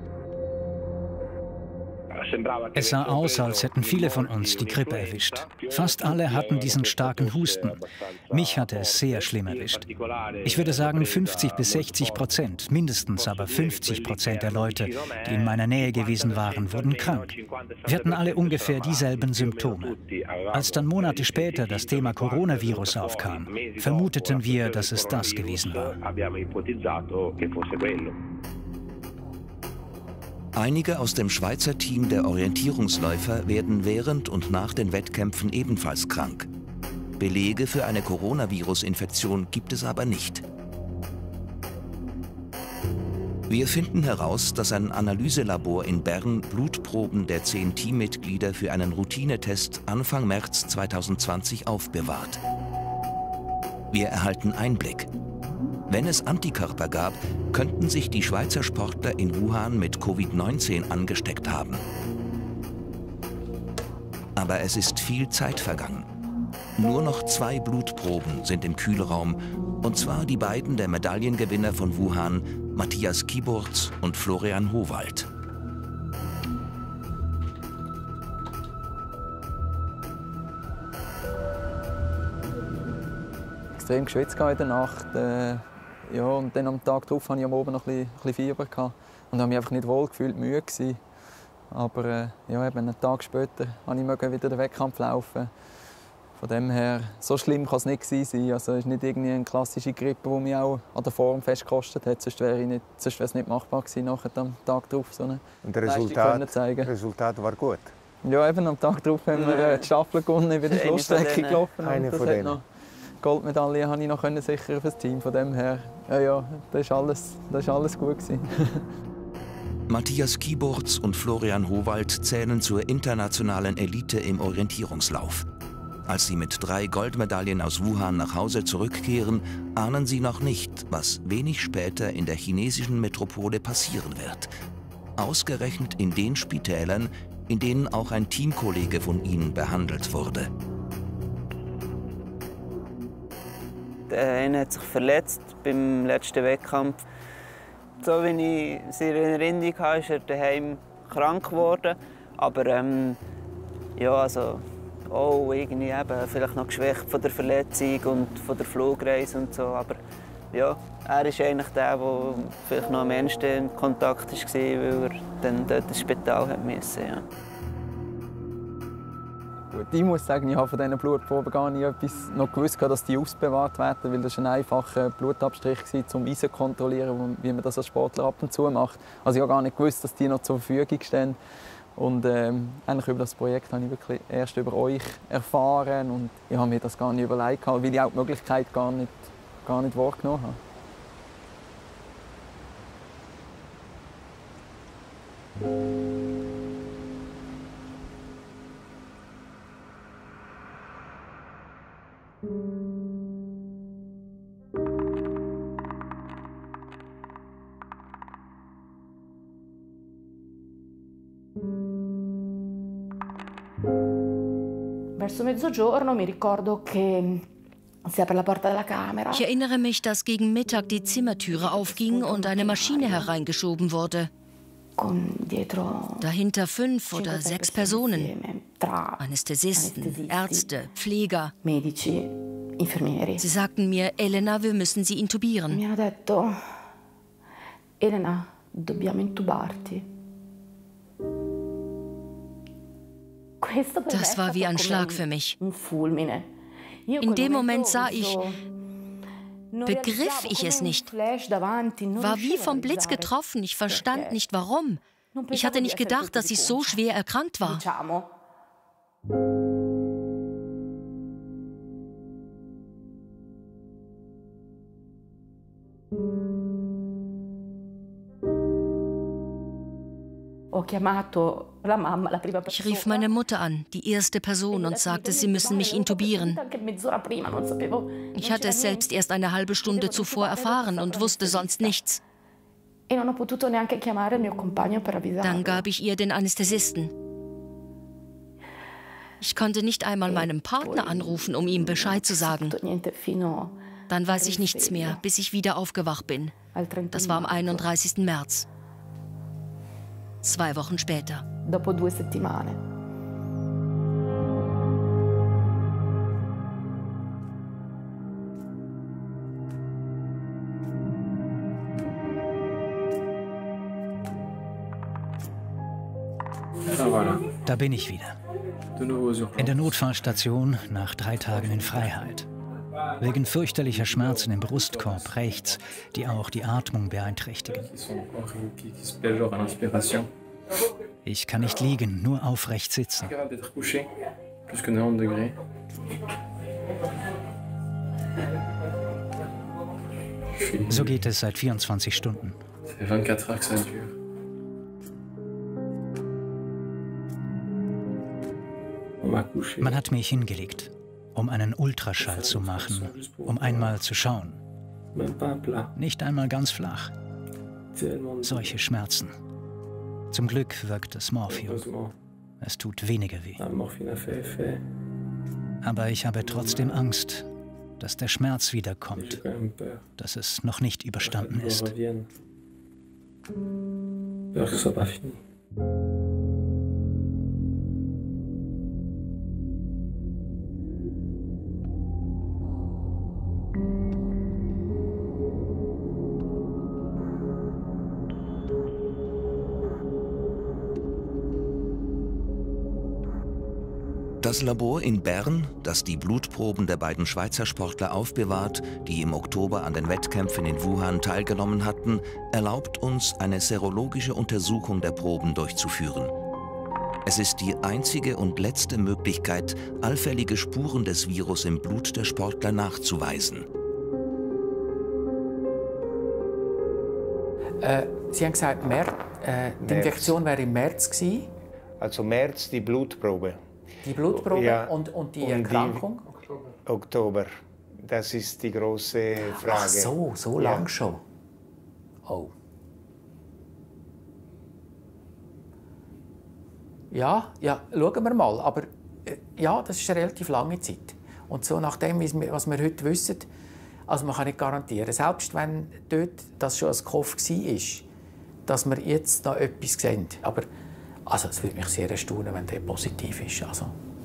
Es sah aus, als hätten viele von uns die Grippe erwischt. Fast alle hatten diesen starken Husten. Mich hatte es sehr schlimm erwischt. Ich würde sagen 50 bis 60%, mindestens aber 50% der Leute, die in meiner Nähe gewesen waren, wurden krank. Wir hatten alle ungefähr dieselben Symptome. Als dann Monate später das Thema Coronavirus aufkam, vermuteten wir, dass es das gewesen war. Einige aus dem Schweizer Team der Orientierungsläufer werden während und nach den Wettkämpfen ebenfalls krank. Belege für eine Coronavirus-Infektion gibt es aber nicht. Wir finden heraus, dass ein Analyselabor in Bern Blutproben der 10 Teammitglieder für einen Routinetest Anfang März 2020 aufbewahrt. Wir erhalten Einblick. Wenn es Antikörper gab, könnten sich die Schweizer Sportler in Wuhan mit Covid-19 angesteckt haben. Aber es ist viel Zeit vergangen. Nur noch 2 Blutproben sind im Kühlraum, und zwar die beiden der Medaillengewinner von Wuhan, Matthias Kiburz und Florian Howald. Extrem geschwitzt in der Nacht. Ja, und dann am Tag darauf hatte ich am Abend noch ein bisschen Fieber und habe mich einfach nicht wohl gefühlt, müde gewesen. Aber ja, eben einen Tag später konnte ich wieder den Wettkampf laufen. Von dem her, so schlimm kann es nicht sein. Also, es ist nicht irgendwie eine klassische Grippe, die mich auch an der Form festgekostet hat. Sonst wäre es nicht machbar gewesen, nachher am Tag darauf so eine Und das Resultat war gut? Ja, eben am Tag darauf haben wir die Staffel gewonnen, über die Schlussstrecke gelaufen. Eine von denen. Goldmedaille konnte ich noch sichern für das Team. Von dem her, ja, das ist alles gut gewesen. Matthias Kiburz und Florian Howald zählen zur internationalen Elite im Orientierungslauf. Als sie mit 3 Goldmedaillen aus Wuhan nach Hause zurückkehren, ahnen sie noch nicht, was wenig später in der chinesischen Metropole passieren wird. Ausgerechnet in den Spitälern, in denen auch ein Teamkollege von ihnen behandelt wurde. Der eine hat sich verletzt beim letzten Wettkampf. So wie ich es in Erinnerung habe, ist er daheim krank geworden. Aber ja, also auch irgendwie eben vielleicht noch geschwächt von der Verletzung und von der Flugreise und so. Aber ja, er ist eigentlich der vielleicht noch am engsten in Kontakt war, weil er dann dort ins Spital musste. Ja. Gut, ich muss sagen, ich habe von diesen Blutproben gar nicht etwas noch gewusst, dass die aufbewahrt werden, weil das ein einfacher Blutabstrich war, um Eisen zu kontrollieren, wie man das als Sportler ab und zu macht. Also ich habe gar nicht gewusst, dass die noch zur Verfügung stehen. Und eigentlich über das Projekt habe ich wirklich erst über euch erfahren und ich habe mir das gar nicht überlegt, weil ich auch die Möglichkeit gar nicht wahrgenommen habe. Verso mezzogiorno mi ricordo che si apre la porta della camera. Ich erinnere mich, dass gegen Mittag die Zimmertüre aufging und eine Maschine hereingeschoben wurde. Dahinter 5 oder 6 Personen. Anästhesisten, Ärzte, Pfleger. Sie sagten mir, Elena, wir müssen Sie intubieren. Mi hanno detto, Elena, dobbiamo intubarti. Das war wie ein Schlag für mich. In dem Moment sah ich, begriff ich es nicht, war wie vom Blitz getroffen, ich verstand nicht warum. Ich hatte nicht gedacht, dass ich so schwer erkrankt war. Ich rief meine Mutter an, die erste Person, und sagte, sie müssen mich intubieren. Ich hatte es selbst erst eine halbe Stunde zuvor erfahren und wusste sonst nichts. Dann gab ich ihr den Anästhesisten. Ich konnte nicht einmal meinem Partner anrufen, um ihm Bescheid zu sagen. Dann weiß ich nichts mehr, bis ich wieder aufgewacht bin. Das war am 31. März. 2 Wochen später. Dopo 2 settimane. Da bin ich wieder. In der Notfallstation nach 3 Tagen in Freiheit. Wegen fürchterlicher Schmerzen im Brustkorb rechts, die auch die Atmung beeinträchtigen. Ich kann nicht liegen, nur aufrecht sitzen. So geht es seit 24 Stunden. fait 24 heures que ça dure. Man hat mich hingelegt, um einen Ultraschall zu machen, um einmal zu schauen. Nicht einmal ganz flach. Solche Schmerzen. Zum Glück wirkt das Morphium. Es tut weniger weh. Aber ich habe trotzdem Angst, dass der Schmerz wiederkommt, dass es noch nicht überstanden ist. Das Labor in Bern, das die Blutproben der beiden Schweizer Sportler aufbewahrt, die im Oktober an den Wettkämpfen in Wuhan teilgenommen hatten, erlaubt uns, eine serologische Untersuchung der Proben durchzuführen. Es ist die einzige und letzte Möglichkeit, allfällige Spuren des Virus im Blut der Sportler nachzuweisen. Sie haben gesagt, die Infektion wäre im März gewesen. Also März die Blutprobe. Die Blutprobe ja. und die Erkrankung? Oktober. Das ist die große Frage. Ach so, so lang schon. Oh. Ja, schauen wir mal. Aber ja, das ist eine relativ lange Zeit. Und so nach dem, was wir heute wissen, also man kann nicht garantieren, selbst wenn dort das schon ein Kopf war, dass wir jetzt noch etwas sehen. Aber also, es würde mich sehr erstaunen, wenn der positiv ist. Also.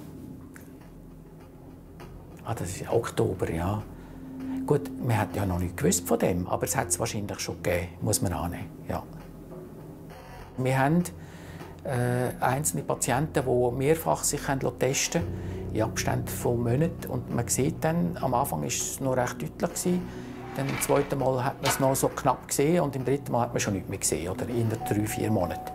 Das ist Oktober, ja. Gut, man hat ja noch nicht gewusst von dem, aber es hat es wahrscheinlich schon gegeben, muss man annehmen. Ja. Wir haben einzelne Patienten, die mehrfach sich testen lassen, in Abständen von Monaten. Und man sieht dann, am Anfang war es noch recht deutlich. Dann im zweiten Mal hat man es noch so knapp gesehen und im dritten Mal hat man schon nichts mehr gesehen, oder in 3-4 Monaten.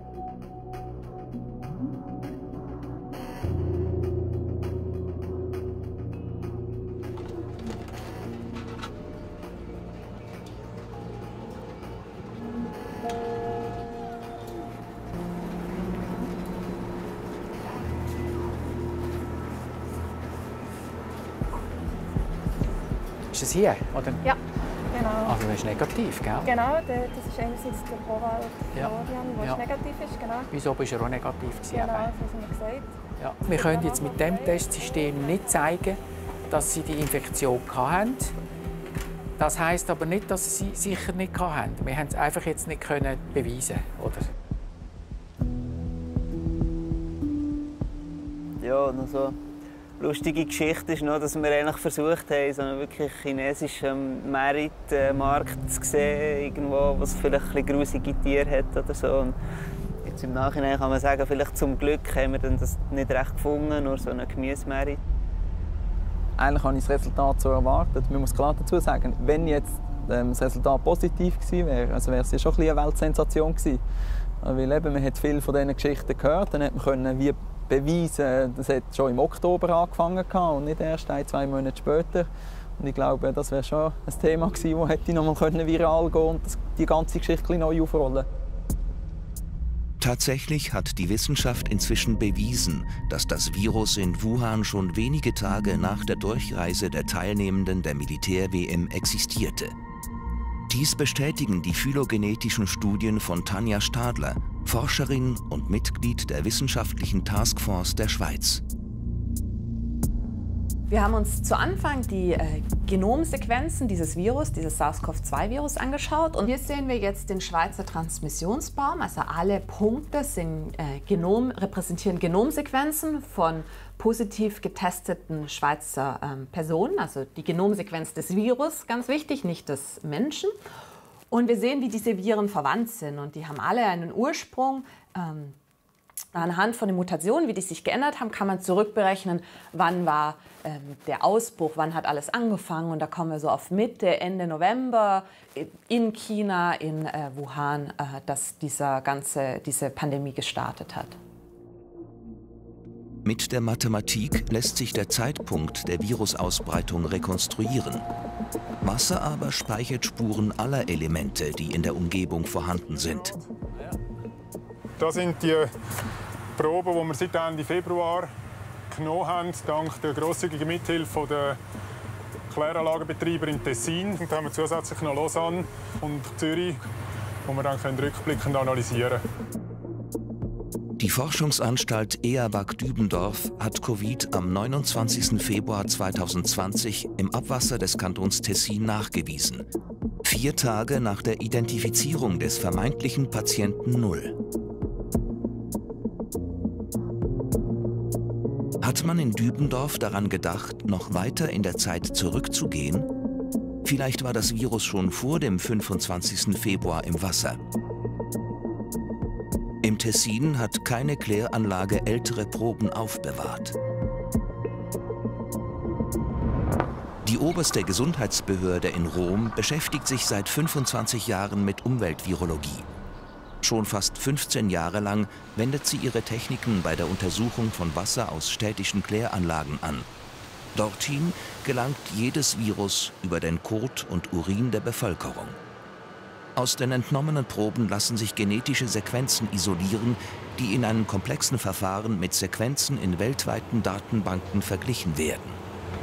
Ist es hier, oder? Ja, genau. Also das ist negativ, gell? Genau, das ist einerseits der Howald Florian, der negativ ist, genau. Wieso bist du auch negativ gewesen? Genau, das haben wir gesagt. Ja. Wir können jetzt mit dem Testsystem nicht zeigen, dass sie die Infektion hatten. Das heisst aber nicht, dass sie sicher nicht hatten. Wir haben es einfach jetzt nicht beweisen, oder? Ja, noch so. Lustige Geschichte ist noch, dass wir eigentlich versucht haben, so einen wirklich chinesischen Merit-Markt zu sehen, irgendwo, was vielleicht ein bisschen grusige Tiere hat oder so. Und jetzt im Nachhinein kann man sagen, vielleicht zum Glück haben wir das nicht recht gefunden, nur so einen Gemüsemerit. Eigentlich habe ich das Resultat so erwartet. Man muss klar dazu sagen, wenn jetzt das Resultat positiv gewesen wäre, also wäre es ja schon ein eine Weltsensation gewesen. Weil eben, man hat viel von diesen Geschichten gehört, dann hat man können wie beweisen, das hat schon im Oktober angefangen und nicht erst 1-2 Monate später. Und ich glaube, das wäre schon ein Thema gewesen, das hätte noch mal viral gehen und die ganze Geschichte neu aufrollen. Tatsächlich hat die Wissenschaft inzwischen bewiesen, dass das Virus in Wuhan schon wenige Tage nach der Durchreise der Teilnehmenden der Militär-WM existierte. Dies bestätigen die phylogenetischen Studien von Tanja Stadler, Forscherin und Mitglied der wissenschaftlichen Taskforce der Schweiz. Wir haben uns zu Anfang die Genomsequenzen dieses Virus, dieses SARS-CoV-2-Virus angeschaut. Und hier sehen wir jetzt den Schweizer Transmissionsbaum. Also alle Punkte sind repräsentieren Genomsequenzen von positiv getesteten Schweizer Personen. Also die Genomsequenz des Virus, ganz wichtig, nicht des Menschen. Und wir sehen, wie diese Viren verwandt sind. Und die haben alle einen Ursprung. Anhand von den Mutationen, wie die sich geändert haben, kann man zurückberechnen, wann war der Ausbruch, wann hat alles angefangen. Und da kommen wir so auf Mitte, Ende November in China, in Wuhan, dass diese Pandemie gestartet hat. Mit der Mathematik lässt sich der Zeitpunkt der Virusausbreitung rekonstruieren. Wasser aber speichert Spuren aller Elemente, die in der Umgebung vorhanden sind. Das sind die Proben, die wir seit Ende Februar genommen haben, dank der grosszügigen Mithilfe der Kläranlagenbetreiber in Tessin. Und dann haben wir zusätzlich noch Lausanne und Zürich, die wir dann rückblickend analysieren können. Die Forschungsanstalt EABAG-Dübendorf hat Covid am 29. Februar 2020 im Abwasser des Kantons Tessin nachgewiesen. 4 Tage nach der Identifizierung des vermeintlichen Patienten 0. Hat man in Dübendorf daran gedacht, noch weiter in der Zeit zurückzugehen? Vielleicht war das Virus schon vor dem 25. Februar im Wasser. Im Tessin hat keine Kläranlage ältere Proben aufbewahrt. Die oberste Gesundheitsbehörde in Rom beschäftigt sich seit 25 Jahren mit Umweltvirologie. Schon fast 15 Jahre lang wendet sie ihre Techniken bei der Untersuchung von Wasser aus städtischen Kläranlagen an. Dorthin gelangt jedes Virus über den Kot und Urin der Bevölkerung. Aus den entnommenen Proben lassen sich genetische Sequenzen isolieren, die in einem komplexen Verfahren mit Sequenzen in weltweiten Datenbanken verglichen werden.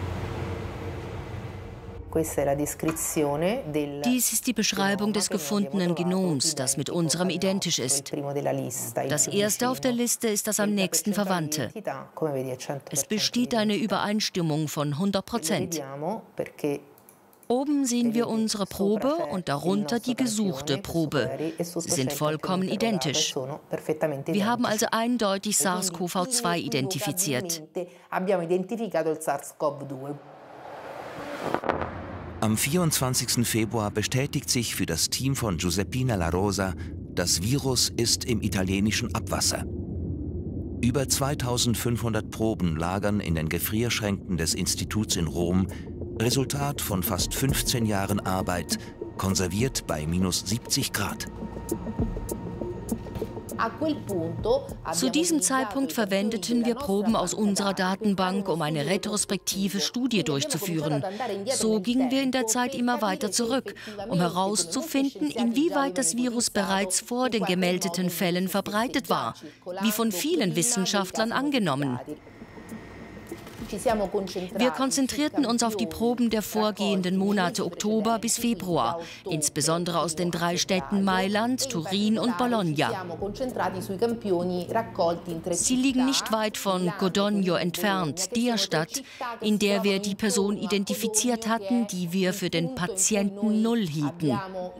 Dies ist die Beschreibung des gefundenen Genoms, das mit unserem identisch ist. Das erste auf der Liste ist das am nächsten Verwandte. Es besteht eine Übereinstimmung von 100%. Oben sehen wir unsere Probe und darunter die gesuchte Probe. Sie sind vollkommen identisch. Wir haben also eindeutig SARS-CoV-2 identifiziert. Am 24. Februar bestätigt sich für das Team von Giuseppina La Rosa, das Virus ist im italienischen Abwasser. Über 2500 Proben lagern in den Gefrierschränken des Instituts in Rom, Resultat von fast 15 Jahren Arbeit, konserviert bei -70 Grad. Zu diesem Zeitpunkt verwendeten wir Proben aus unserer Datenbank, um eine retrospektive Studie durchzuführen. So gingen wir in der Zeit immer weiter zurück, um herauszufinden, inwieweit das Virus bereits vor den gemeldeten Fällen verbreitet war, wie von vielen Wissenschaftlern angenommen. Wir konzentrierten uns auf die Proben der vorgehenden Monate Oktober bis Februar, insbesondere aus den 3 Städten Mailand, Turin und Bologna. Sie liegen nicht weit von Codogno entfernt, der Stadt, in der wir die Person identifiziert hatten, die wir für den Patienten 0 hielten.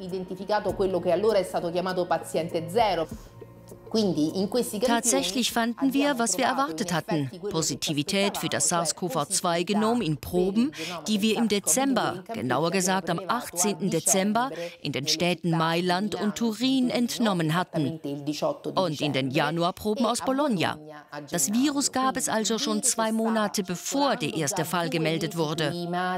Tatsächlich fanden wir, was wir erwartet hatten. Positivität für das SARS-CoV-2-Genom in Proben, die wir im Dezember, genauer gesagt am 18. Dezember, in den Städten Mailand und Turin entnommen hatten. Und in den Januarproben aus Bologna. Das Virus gab es also schon 2 Monate, bevor der erste Fall gemeldet wurde.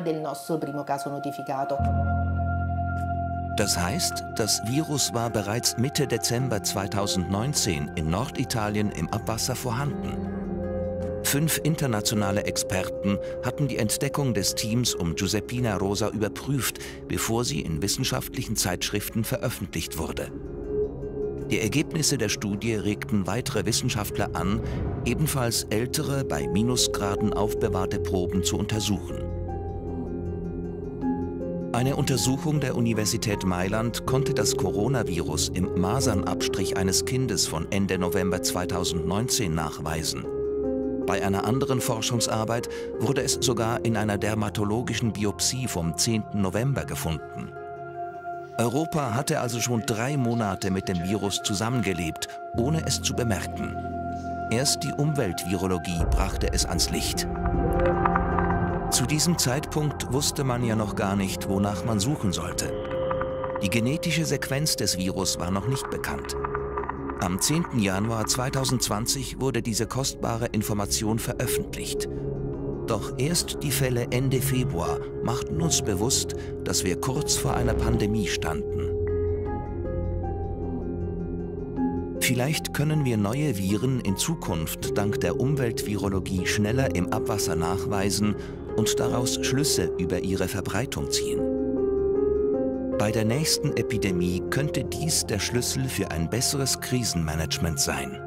Das heißt, das Virus war bereits Mitte Dezember 2019 in Norditalien im Abwasser vorhanden. 5 internationale Experten hatten die Entdeckung des Teams um Giuseppina Rosa überprüft, bevor sie in wissenschaftlichen Zeitschriften veröffentlicht wurde. Die Ergebnisse der Studie regten weitere Wissenschaftler an, ebenfalls ältere, bei Minusgraden aufbewahrte Proben zu untersuchen. Eine Untersuchung der Universität Mailand konnte das Coronavirus im Masernabstrich eines Kindes von Ende November 2019 nachweisen. Bei einer anderen Forschungsarbeit wurde es sogar in einer dermatologischen Biopsie vom 10. November gefunden. Europa hatte also schon 3 Monate mit dem Virus zusammengelebt, ohne es zu bemerken. Erst die Umweltvirologie brachte es ans Licht. Zu diesem Zeitpunkt wusste man ja noch gar nicht, wonach man suchen sollte. Die genetische Sequenz des Virus war noch nicht bekannt. Am 10. Januar 2020 wurde diese kostbare Information veröffentlicht. Doch erst die Fälle Ende Februar machten uns bewusst, dass wir kurz vor einer Pandemie standen. Vielleicht können wir neue Viren in Zukunft dank der Umweltvirologie schneller im Abwasser nachweisen und daraus Schlüsse über ihre Verbreitung ziehen. Bei der nächsten Epidemie könnte dies der Schlüssel für ein besseres Krisenmanagement sein.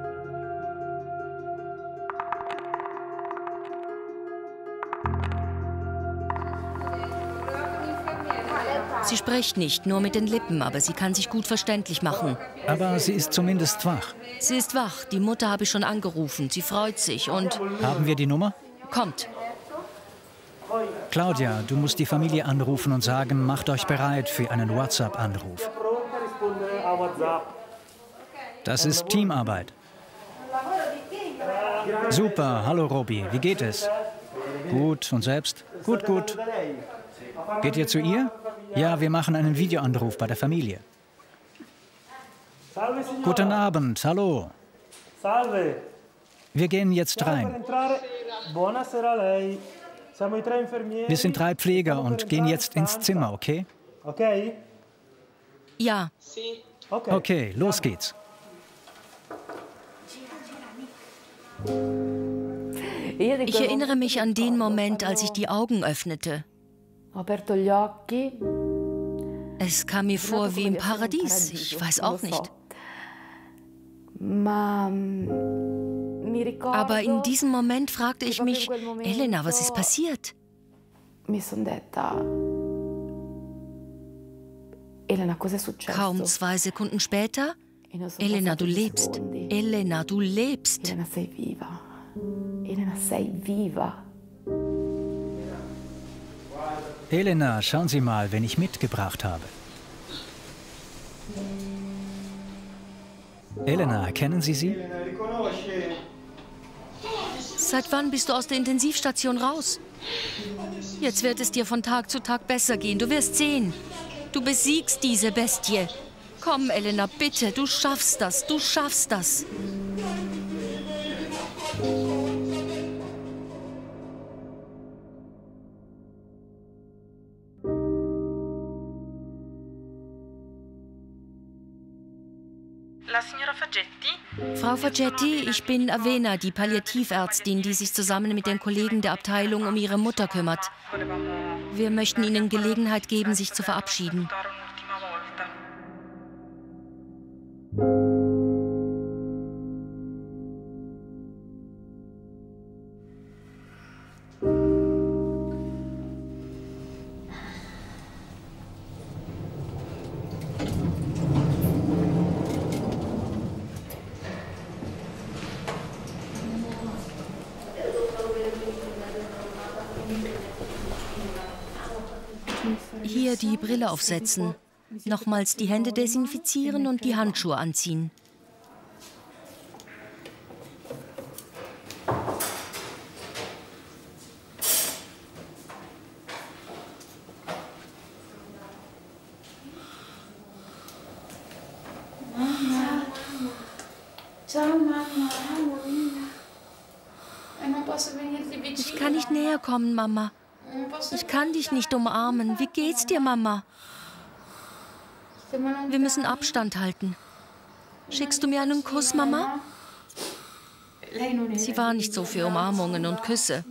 Sie spricht nicht, nur mit den Lippen, aber sie kann sich gut verständlich machen. Aber sie ist zumindest wach. Sie ist wach. Die Mutter habe ich schon angerufen. Sie freut sich und... Haben wir die Nummer? Kommt. Claudia, du musst die Familie anrufen und sagen, macht euch bereit für einen WhatsApp-Anruf. Das ist Teamarbeit. Super, hallo Robi, wie geht es? Gut, und selbst? Gut, gut. Geht ihr zu ihr? Ja, wir machen einen Videoanruf bei der Familie. Guten Abend, hallo. Wir gehen jetzt rein. Wir sind 3 Pfleger und gehen jetzt ins Zimmer, okay? Ja. Okay, los geht's. Ich erinnere mich an den Moment, als ich die Augen öffnete. Es kam mir vor wie im Paradies. Ich weiß auch nicht. Aber in diesem Moment fragte ich mich, Elena, was ist passiert? Kaum 2 Sekunden später, Elena, du lebst. Elena, du lebst. Elena, sei viva. Elena, schauen Sie mal, wen ich mitgebracht habe. Elena, kennen Sie sie? Seit wann bist du aus der Intensivstation raus? Jetzt wird es dir von Tag zu Tag besser gehen. Du wirst sehen. Du besiegst diese Bestie. Komm, Elena, bitte, du schaffst das. Du schaffst das. Frau Fagetti, ich bin Avena, die Palliativärztin, die sich zusammen mit den Kollegen der Abteilung um ihre Mutter kümmert. Wir möchten Ihnen Gelegenheit geben, sich zu verabschieden. Hier die Brille aufsetzen, nochmals die Hände desinfizieren und die Handschuhe anziehen. Mama. Ciao Mama. Ich kann nicht näher kommen, Mama. Ich kann dich nicht umarmen. Wie geht's dir, Mama? Wir müssen Abstand halten. Schickst du mir einen Kuss, Mama? Sie war nicht so für Umarmungen und Küsse.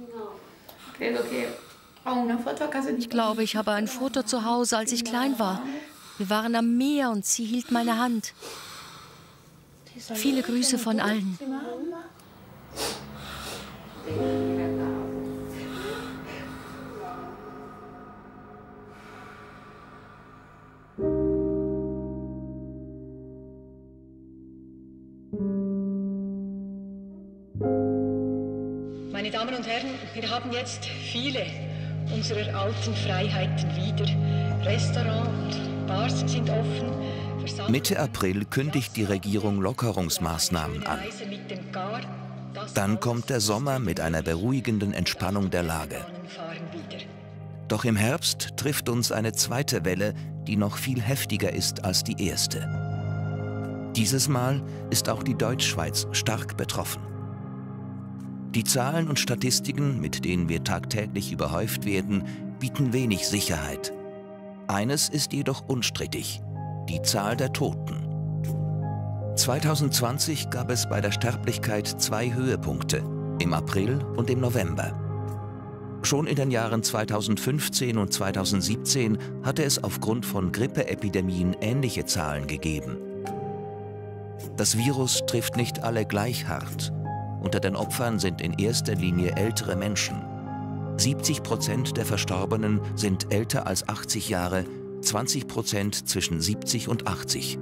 Ich glaube, ich habe ein Foto zu Hause, als ich klein war. Wir waren am Meer und sie hielt meine Hand. Viele Grüße von allen. Meine Damen und Herren, wir haben jetzt viele unserer alten Freiheiten wieder. Restaurants und Bars sind offen. Mitte April kündigt die Regierung Lockerungsmaßnahmen an. Dann kommt der Sommer mit einer beruhigenden Entspannung der Lage. Doch im Herbst trifft uns eine zweite Welle, die noch viel heftiger ist als die erste. Dieses Mal ist auch die Deutschschweiz stark betroffen. Die Zahlen und Statistiken, mit denen wir tagtäglich überhäuft werden, bieten wenig Sicherheit. Eines ist jedoch unstrittig: die Zahl der Toten. 2020 gab es bei der Sterblichkeit 2 Höhepunkte, im April und im November. Schon in den Jahren 2015 und 2017 hatte es aufgrund von Grippeepidemien ähnliche Zahlen gegeben. Das Virus trifft nicht alle gleich hart. Unter den Opfern sind in erster Linie ältere Menschen. 70% der Verstorbenen sind älter als 80 Jahre, 20% zwischen 70 und 80.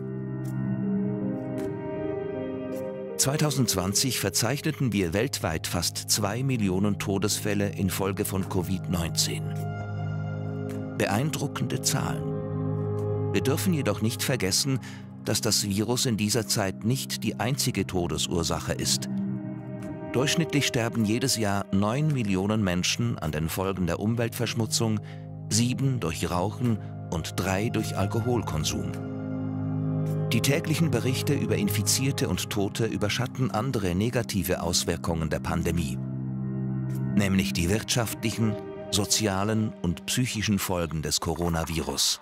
2020 verzeichneten wir weltweit fast 2 Millionen Todesfälle infolge von Covid-19. Beeindruckende Zahlen. Wir dürfen jedoch nicht vergessen, dass das Virus in dieser Zeit nicht die einzige Todesursache ist. Durchschnittlich sterben jedes Jahr 9 Millionen Menschen an den Folgen der Umweltverschmutzung, 7 durch Rauchen und 3 durch Alkoholkonsum. Die täglichen Berichte über Infizierte und Tote überschatten andere negative Auswirkungen der Pandemie, nämlich die wirtschaftlichen, sozialen und psychischen Folgen des Coronavirus.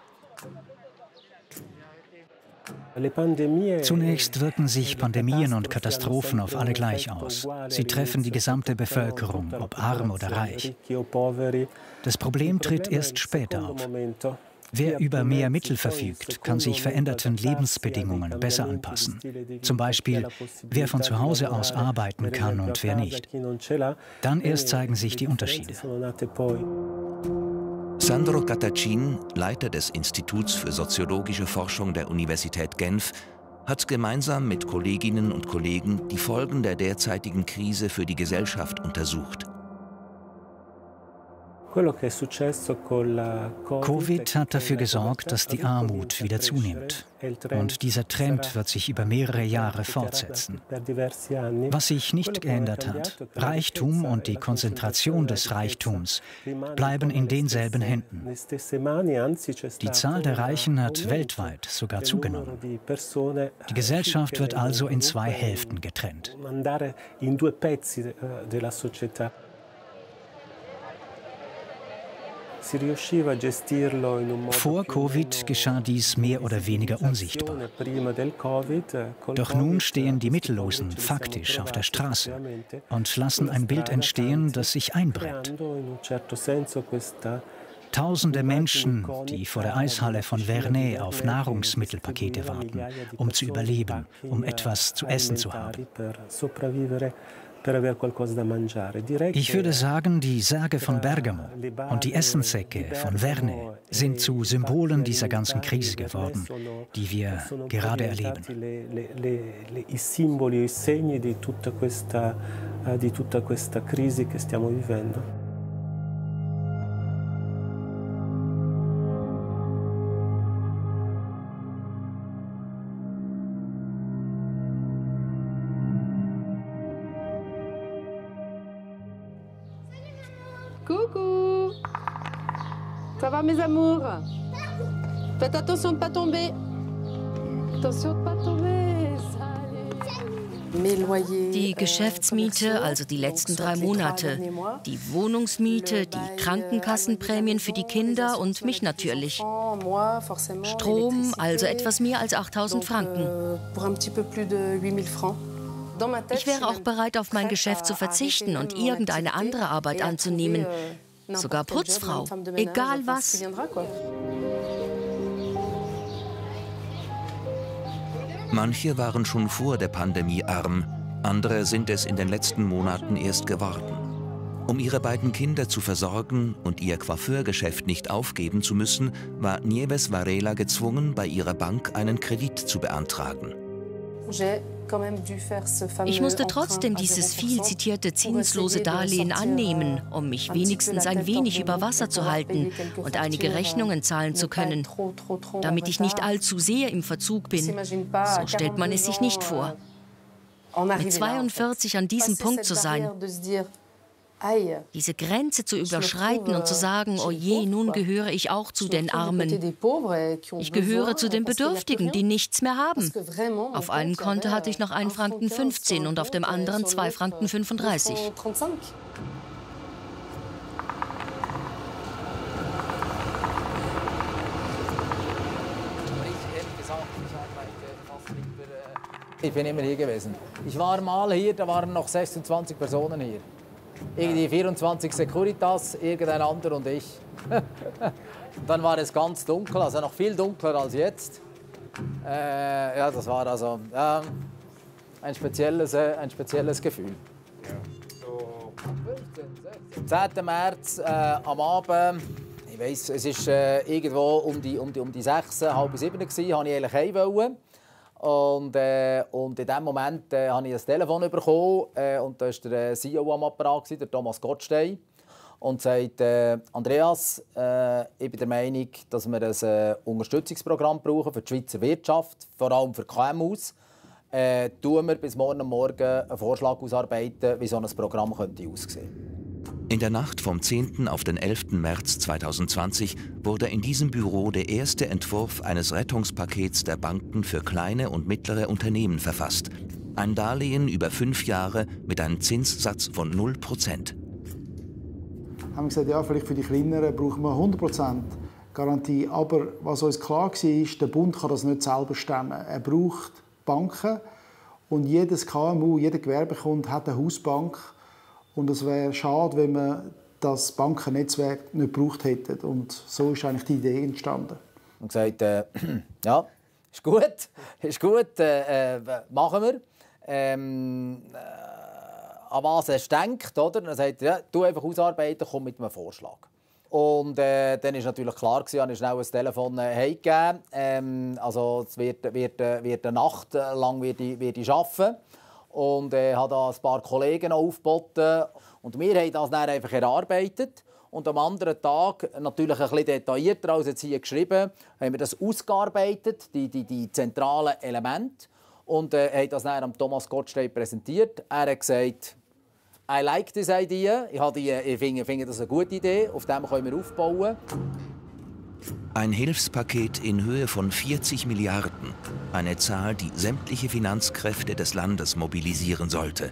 Zunächst wirken sich Pandemien und Katastrophen auf alle gleich aus. Sie treffen die gesamte Bevölkerung, ob arm oder reich. Das Problem tritt erst später auf. Wer über mehr Mittel verfügt, kann sich veränderten Lebensbedingungen besser anpassen. Zum Beispiel, wer von zu Hause aus arbeiten kann und wer nicht. Dann erst zeigen sich die Unterschiede. Sandro Catacin, Leiter des Instituts für soziologische Forschung der Universität Genf, hat gemeinsam mit Kolleginnen und Kollegen die Folgen der derzeitigen Krise für die Gesellschaft untersucht. Covid hat dafür gesorgt, dass die Armut wieder zunimmt. Und dieser Trend wird sich über mehrere Jahre fortsetzen. Was sich nicht geändert hat, Reichtum und die Konzentration des Reichtums bleiben in denselben Händen. Die Zahl der Reichen hat weltweit sogar zugenommen. Die Gesellschaft wird also in 2 Hälften getrennt. Vor Covid geschah dies mehr oder weniger unsichtbar. Doch nun stehen die Mittellosen faktisch auf der Straße und lassen ein Bild entstehen, das sich einbrennt. Tausende Menschen, die vor der Eishalle von Vernay auf Nahrungsmittelpakete warten, um zu überleben, um etwas zu essen zu haben. Ich würde sagen, die Särge von Bergamo und die Essenssäcke von Vernay sind zu Symbolen dieser ganzen Krise geworden, die wir gerade erleben. Coucou! Ça va, mes amours? Faites attention de ne pas tomber. Attention de ne pas tomber. Die Geschäftsmiete, also die letzten 3 Monate, die Wohnungsmiete, die Krankenkassenprämien für die Kinder und mich natürlich. Strom, also etwas mehr als 8.000 Franken. Ich wäre auch bereit, auf mein Geschäft zu verzichten und irgendeine andere Arbeit anzunehmen. Sogar Putzfrau, egal was. Manche waren schon vor der Pandemie arm, andere sind es in den letzten Monaten erst geworden. Um ihre beiden Kinder zu versorgen und ihr Coiffeurgeschäft nicht aufgeben zu müssen, war Nieves Varela gezwungen, bei ihrer Bank einen Kredit zu beantragen. Ich musste trotzdem dieses viel zitierte zinslose Darlehen annehmen, um mich wenigstens ein wenig über Wasser zu halten und einige Rechnungen zahlen zu können, damit ich nicht allzu sehr im Verzug bin. So stellt man es sich nicht vor. Mit 42 an diesem Punkt zu sein, diese Grenze zu überschreiten und zu sagen, oh je, nun gehöre ich auch zu den Armen. Ich gehöre zu den Bedürftigen, die nichts mehr haben. Auf einem Konto hatte ich noch 1,15 Franken und auf dem anderen 2,35 Franken. Ich bin immer hier gewesen. Ich war mal hier, da waren noch 26 Personen hier. irgendwie 24 Securitas, irgendein anderer und ich. Dann war es ganz dunkel, also noch viel dunkler als jetzt. Ja, das war also ein spezielles Gefühl. Am 10. März am Abend, ich weiss, es war irgendwo um die 6, halb 7 Uhr, wollte ich eigentlich heim wollen. Und in diesem Moment habe ich ein Telefon bekommen und da war der CEO am Apparat, der Thomas Gottstein. Und sagt, Andreas, ich bin der Meinung, dass wir ein Unterstützungsprogramm brauchen für die Schweizer Wirtschaft, vor allem für KMUs. Tun wir bis morgen einen Vorschlag ausarbeiten, wie so ein Programm könnte aussehen. In der Nacht vom 10. auf den 11. März 2020 wurde in diesem Büro der erste Entwurf eines Rettungspakets der Banken für kleine und mittlere Unternehmen verfasst. Ein Darlehen über 5 Jahre mit einem Zinssatz von 0%. Haben wir gesagt, ja, vielleicht für die Kleineren brauchen wir 100% Garantie. Aber was uns klar war, ist, der Bund kann das nicht selber stemmen. Er braucht Banken und jedes KMU, jeder Gewerbekunde hat eine Hausbank. Und es wäre schade, wenn wir das Bankennetzwerk nicht gebraucht hätten. Und so ist eigentlich die Idee entstanden. Und gesagt, ja, ist gut, machen wir. An was er denkt, oder? Dann sagt er, ja, du einfach ausarbeiten, komm mit einem Vorschlag. Und dann war natürlich klar, ich habe schnell ein Telefon heimgegeben. Also es wird eine Nacht lang wird ich arbeiten. Und habe da ein paar Kollegen aufgeboten. Und wir haben das dann einfach erarbeitet. Und am anderen Tag, natürlich ein bisschen detaillierter als jetzt hier geschrieben, haben wir das ausgearbeitet, die zentralen Elemente. Und haben das dann Thomas Gottstein präsentiert. Er hat gesagt, I like this idea. Ich finde das eine gute Idee. Auf dem können wir aufbauen. Ein Hilfspaket in Höhe von 40 Milliarden. Eine Zahl, die sämtliche Finanzkräfte des Landes mobilisieren sollte.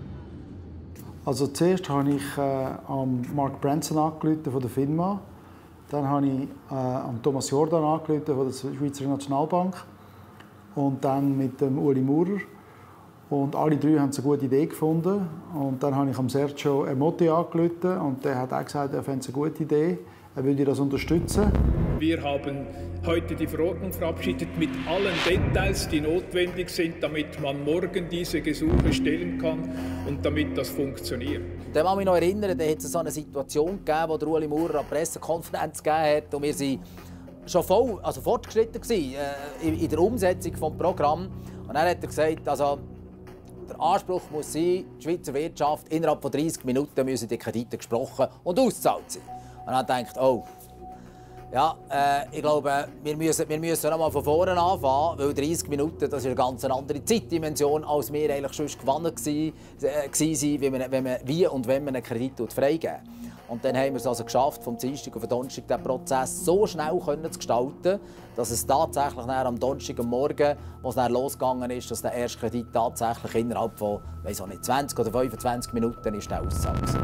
Also zuerst habe ich Mark Branson angerufen von der FINMA. Dann habe ich Thomas Jordan angerufen von der Schweizer Nationalbank. Und dann mit dem Uli Maurer. Und alle drei haben eine gute Idee gefunden. Und dann habe ich Sergio Ermotti angerufen und der hat auch gesagt, er fände es eine gute Idee. Er würde das unterstützen. Wir haben heute die Verordnung verabschiedet mit allen Details, die notwendig sind, damit man morgen diese Gesuche stellen kann und damit das funktioniert. Ich kann mich noch erinnern, da hat es so eine Situation gegeben, wo der Uli Maurer eine Pressekonferenz gegeben hat und wir waren schon fortgeschritten in der Umsetzung des Programms. Und dann hat er gesagt, also, der Anspruch muss sein, die Schweizer Wirtschaft innerhalb von 30 Minuten müssen die Kredite gesprochen und ausgezahlt sein. Und dann denkt, oh, ja, ich glaube, wir müssen noch mal von vorne anfangen, weil 30 Minuten, das ist eine ganz andere Zeitdimension, als wir eigentlich schon gewohnt waren, wie und wenn man einen Kredit freigeben. Und dann haben wir es also geschafft, vom Dienstag auf den Donnerstag den Prozess so schnell zu gestalten, dass es tatsächlich am Donnerstag am Morgen, wo es dann losgegangen ist, dass der erste Kredit tatsächlich innerhalb von 20 oder 25 Minuten ist ausgezahlt ist.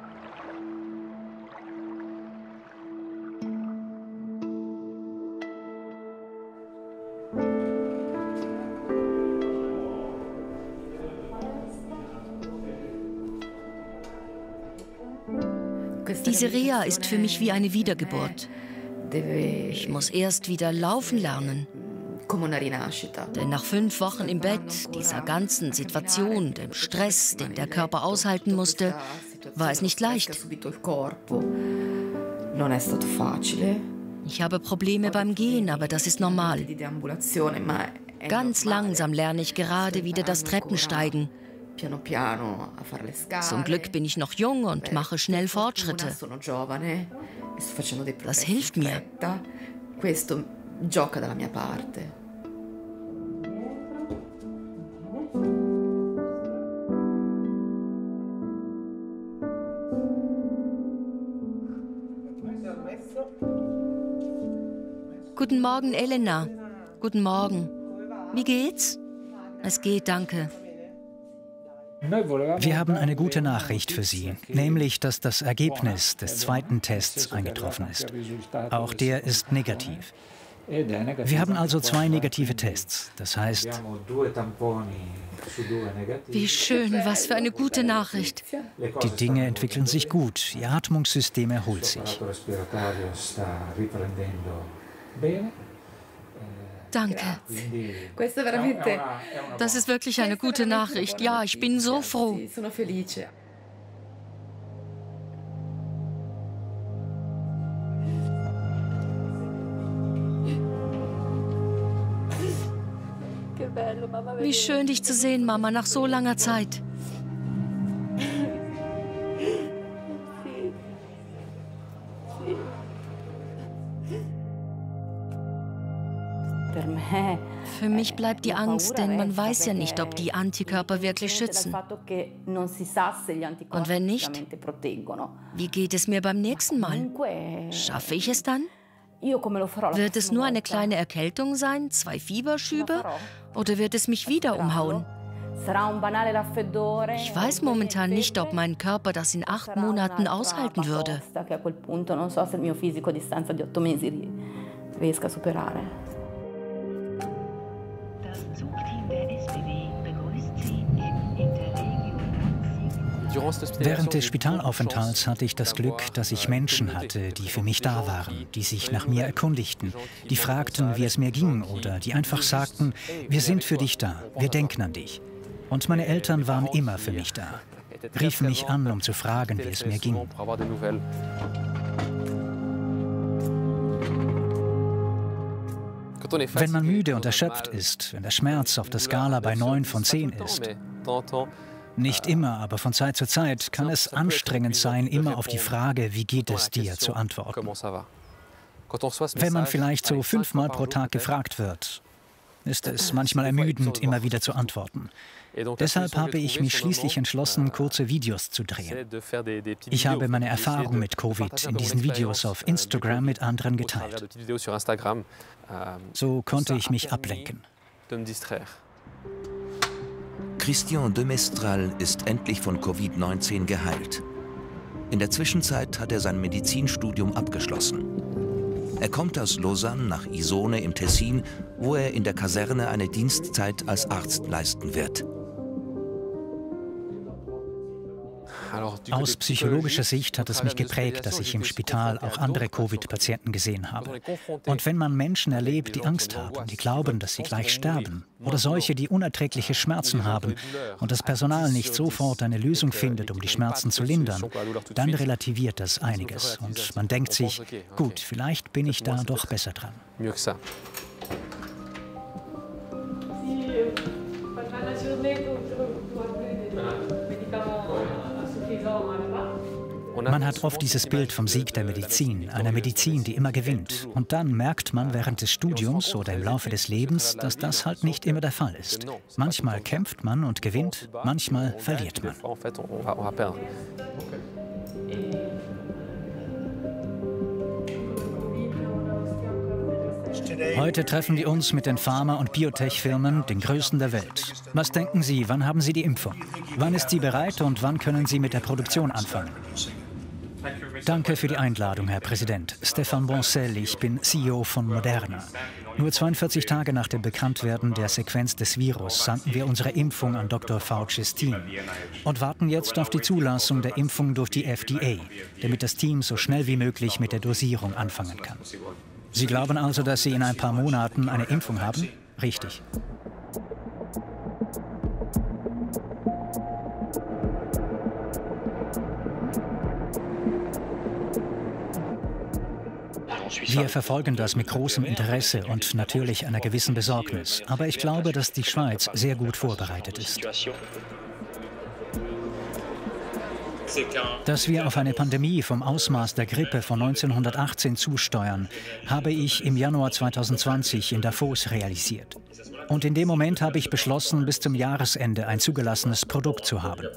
Diese Reha ist für mich wie eine Wiedergeburt. Ich muss erst wieder laufen lernen. Denn nach 5 Wochen im Bett, dieser ganzen Situation, dem Stress, den der Körper aushalten musste, war es nicht leicht. Ich habe Probleme beim Gehen, aber das ist normal. Ganz langsam lerne ich gerade wieder das Treppensteigen. Zum Glück bin ich noch jung und mache schnell Fortschritte. Das hilft mir. Guten Morgen, Elena. Guten Morgen. Wie geht's? Es geht, danke. Wir haben eine gute Nachricht für Sie, nämlich, dass das Ergebnis des zweiten Tests eingetroffen ist. Auch der ist negativ. Wir haben also 2 negative Tests. Das heißt, wie schön, was für eine gute Nachricht. Die Dinge entwickeln sich gut, Ihr Atmungssystem erholt sich. Danke. Das ist wirklich eine gute Nachricht. Ja, ich bin so froh. Wie schön, dich zu sehen, Mama, nach so langer Zeit. Für mich bleibt die Angst, denn man weiß ja nicht, ob die Antikörper wirklich schützen. Und wenn nicht, wie geht es mir beim nächsten Mal? Schaffe ich es dann? Wird es nur eine kleine Erkältung sein, 2 Fieberschübe? Oder wird es mich wieder umhauen? Ich weiß momentan nicht, ob mein Körper das in 8 Monaten aushalten würde. Während des Spitalaufenthalts hatte ich das Glück, dass ich Menschen hatte, die für mich da waren, die sich nach mir erkundigten, die fragten, wie es mir ging oder die einfach sagten, wir sind für dich da, wir denken an dich. Und meine Eltern waren immer für mich da, riefen mich an, um zu fragen, wie es mir ging. Wenn man müde und erschöpft ist, wenn der Schmerz auf der Skala bei 9 von 10 ist, nicht immer, aber von Zeit zu Zeit kann es anstrengend sein, immer auf die Frage, wie geht es dir, zu antworten. Wenn man vielleicht so 5-mal pro Tag gefragt wird, ist es manchmal ermüdend, immer wieder zu antworten. Deshalb habe ich mich schließlich entschlossen, kurze Videos zu drehen. Ich habe meine Erfahrung mit Covid in diesen Videos auf Instagram mit anderen geteilt. So konnte ich mich ablenken. Christian de Mestral ist endlich von Covid-19 geheilt. In der Zwischenzeit hat er sein Medizinstudium abgeschlossen. Er kommt aus Lausanne nach Isone im Tessin, wo er in der Kaserne eine Dienstzeit als Arzt leisten wird. Aus psychologischer Sicht hat es mich geprägt, dass ich im Spital auch andere Covid-Patienten gesehen habe. Und wenn man Menschen erlebt, die Angst haben, die glauben, dass sie gleich sterben, oder solche, die unerträgliche Schmerzen haben und das Personal nicht sofort eine Lösung findet, um die Schmerzen zu lindern, dann relativiert das einiges. Und man denkt sich, gut, vielleicht bin ich da doch besser dran. Man hat oft dieses Bild vom Sieg der Medizin, einer Medizin, die immer gewinnt. Und dann merkt man während des Studiums oder im Laufe des Lebens, dass das halt nicht immer der Fall ist. Manchmal kämpft man und gewinnt, manchmal verliert man. Heute treffen wir uns mit den Pharma- und Biotech-Firmen, den größten der Welt. Was denken Sie, wann haben Sie die Impfung? Wann ist sie bereit und wann können Sie mit der Produktion anfangen? Danke für die Einladung, Herr Präsident. Stéphane Bancel, ich bin CEO von Moderna. Nur 42 Tage nach dem Bekanntwerden der Sequenz des Virus sandten wir unsere Impfung an Dr. Faucis Team und warten jetzt auf die Zulassung der Impfung durch die FDA, damit das Team so schnell wie möglich mit der Dosierung anfangen kann. Sie glauben also, dass Sie in ein paar Monaten eine Impfung haben? Richtig. Wir verfolgen das mit großem Interesse und natürlich einer gewissen Besorgnis. Aber ich glaube, dass die Schweiz sehr gut vorbereitet ist. Dass wir auf eine Pandemie vom Ausmaß der Grippe von 1918 zusteuern, habe ich im Januar 2020 in Davos realisiert. Und in dem Moment habe ich beschlossen, bis zum Jahresende ein zugelassenes Produkt zu haben.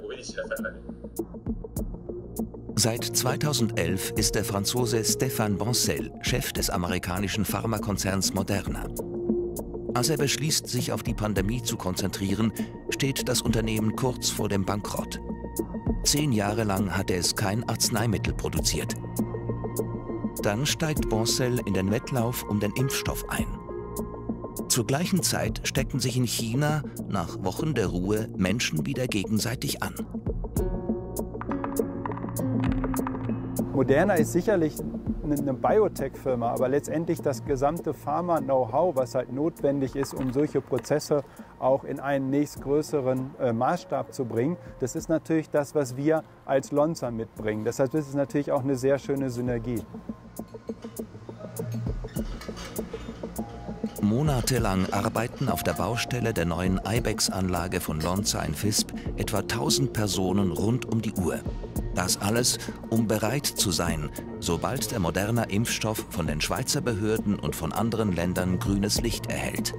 Seit 2011 ist der Franzose Stéphane Bancel Chef des amerikanischen Pharmakonzerns Moderna. Als er beschließt, sich auf die Pandemie zu konzentrieren, steht das Unternehmen kurz vor dem Bankrott. 10 Jahre lang hatte es kein Arzneimittel produziert. Dann steigt Boncel in den Wettlauf um den Impfstoff ein. Zur gleichen Zeit stecken sich in China nach Wochen der Ruhe Menschen wieder gegenseitig an. Moderna ist sicherlich eine Biotech-Firma, aber letztendlich das gesamte Pharma-Know-how, was halt notwendig ist, um solche Prozesse auch in einen nächstgrößeren Maßstab zu bringen, das ist natürlich das, was wir als Lonza mitbringen. Deshalb ist es natürlich auch eine sehr schöne Synergie. Monatelang arbeiten auf der Baustelle der neuen Ibex-Anlage von Lonza in Visp etwa 1000 Personen rund um die Uhr. Das alles, um bereit zu sein, sobald der Moderna-Impfstoff von den Schweizer Behörden und von anderen Ländern grünes Licht erhält.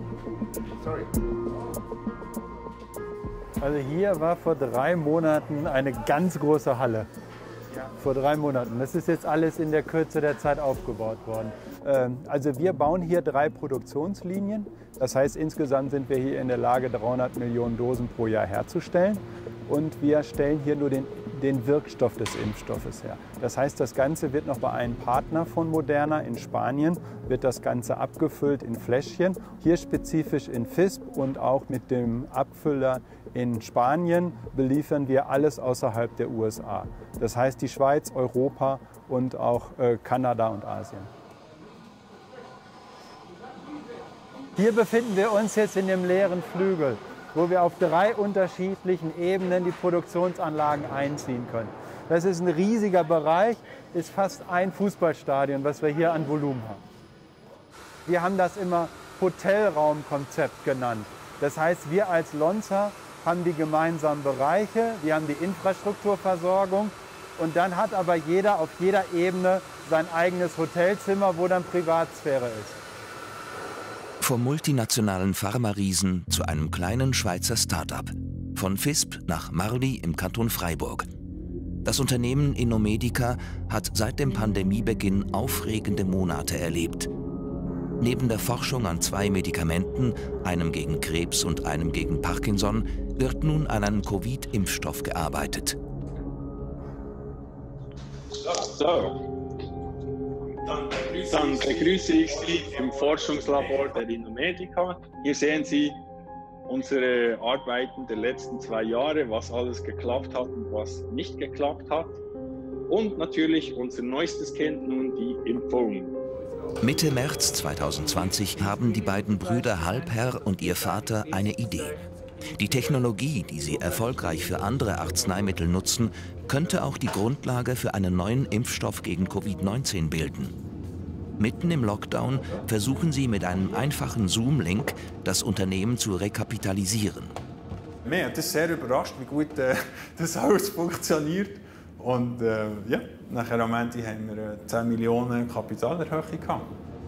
Also hier war vor 3 Monaten eine ganz große Halle. Vor 3 Monaten. Das ist jetzt alles in der Kürze der Zeit aufgebaut worden. Also wir bauen hier 3 Produktionslinien. Das heißt, insgesamt sind wir hier in der Lage, 300 Millionen Dosen pro Jahr herzustellen. Und wir stellen hier nur den Wirkstoff des Impfstoffes her. Das heißt, das Ganze wird noch bei einem Partner von Moderna in Spanien, wird das Ganze abgefüllt in Fläschchen. Hier spezifisch in Visp und auch mit dem Abfüller in Spanien beliefern wir alles außerhalb der USA. Das heißt die Schweiz, Europa und auch Kanada und Asien. Hier befinden wir uns jetzt in dem leeren Flügel, wo wir auf 3 unterschiedlichen Ebenen die Produktionsanlagen einziehen können. Das ist ein riesiger Bereich, ist fast ein Fußballstadion, was wir hier an Volumen haben. Wir haben das immer Hotelraumkonzept genannt. Das heißt, wir als Lonza haben die gemeinsamen Bereiche, wir haben die Infrastrukturversorgung und dann hat aber jeder auf jeder Ebene sein eigenes Hotelzimmer, wo dann Privatsphäre ist. Vom multinationalen Pharma-Riesen zu einem kleinen Schweizer Start-up. Von Visp nach Marly im Kanton Freiburg. Das Unternehmen Innomedica hat seit dem Pandemiebeginn aufregende Monate erlebt. Neben der Forschung an 2 Medikamenten, einem gegen Krebs und einem gegen Parkinson, wird nun an einem Covid-Impfstoff gearbeitet. Dann begrüße ich Sie im Forschungslabor der Innomedica. Hier sehen Sie unsere Arbeiten der letzten 2 Jahre, was alles geklappt hat und was nicht geklappt hat. Und natürlich unser neuestes Kind, nun die Impfung. Mitte März 2020 haben die beiden Brüder Halbherr und ihr Vater eine Idee. Die Technologie, die sie erfolgreich für andere Arzneimittel nutzen, könnte auch die Grundlage für einen neuen Impfstoff gegen Covid-19 bilden. Mitten im Lockdown versuchen sie mit einem einfachen Zoom-Link das Unternehmen zu rekapitalisieren. Mich hat das sehr überrascht, wie gut das alles funktioniert. Und ja, nachher am Ende haben wir 10 Millionen Kapitalerhöhung gehabt.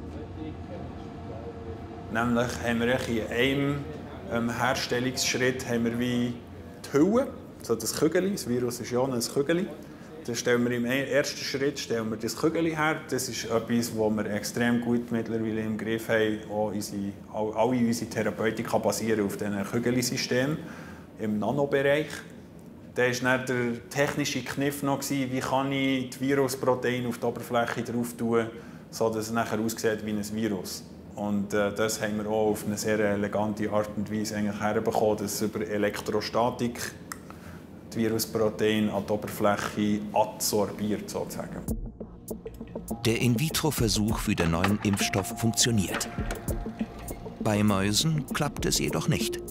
Nämlich haben wir in einem Herstellungsschritt haben wir wie die Hülle, so das Kügeli. Das Virus ist ja ein Kügeli. Dann stellen wir im ersten Schritt das Kügeli her. Das ist etwas, das wir extrem gut mittlerweile im Griff haben. Auch alle unsere Therapeutika basieren auf diesem Kügeli-System im Nanobereich. Da war der technische Kniff noch, wie kann ich die Virusproteine auf die Oberfläche drauf tun, sodass es nachher aussieht wie ein Virus. Und das haben wir auch auf eine sehr elegante Art und Weise herbekommen, dass über Elektrostatik die Virusproteine an die Oberfläche adsorbiert, sozusagen. Der In-vitro-Versuch für den neuen Impfstoff funktioniert. Bei Mäusen klappt es jedoch nicht.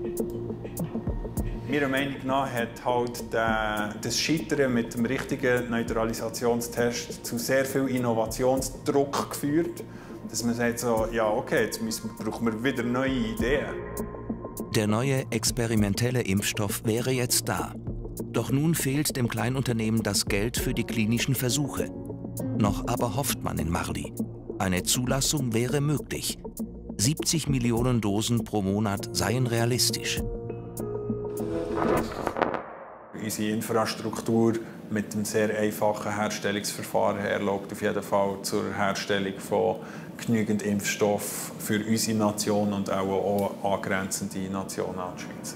Meiner Meinung nach hat halt das Scheitern mit dem richtigen Neutralisationstest zu sehr viel Innovationsdruck geführt, dass man sagt so, ja okay, jetzt brauchen wir wieder neue Ideen. Der neue experimentelle Impfstoff wäre jetzt da. Doch nun fehlt dem Kleinunternehmen das Geld für die klinischen Versuche. Noch aber hofft man in Marly. Eine Zulassung wäre möglich. 70 Millionen Dosen pro Monat seien realistisch. Unsere Infrastruktur mit einem sehr einfachen Herstellungsverfahren erlaubt auf jeden Fall zur Herstellung von genügend Impfstoff für unsere Nation und auch angrenzende Nationen an die Schweiz.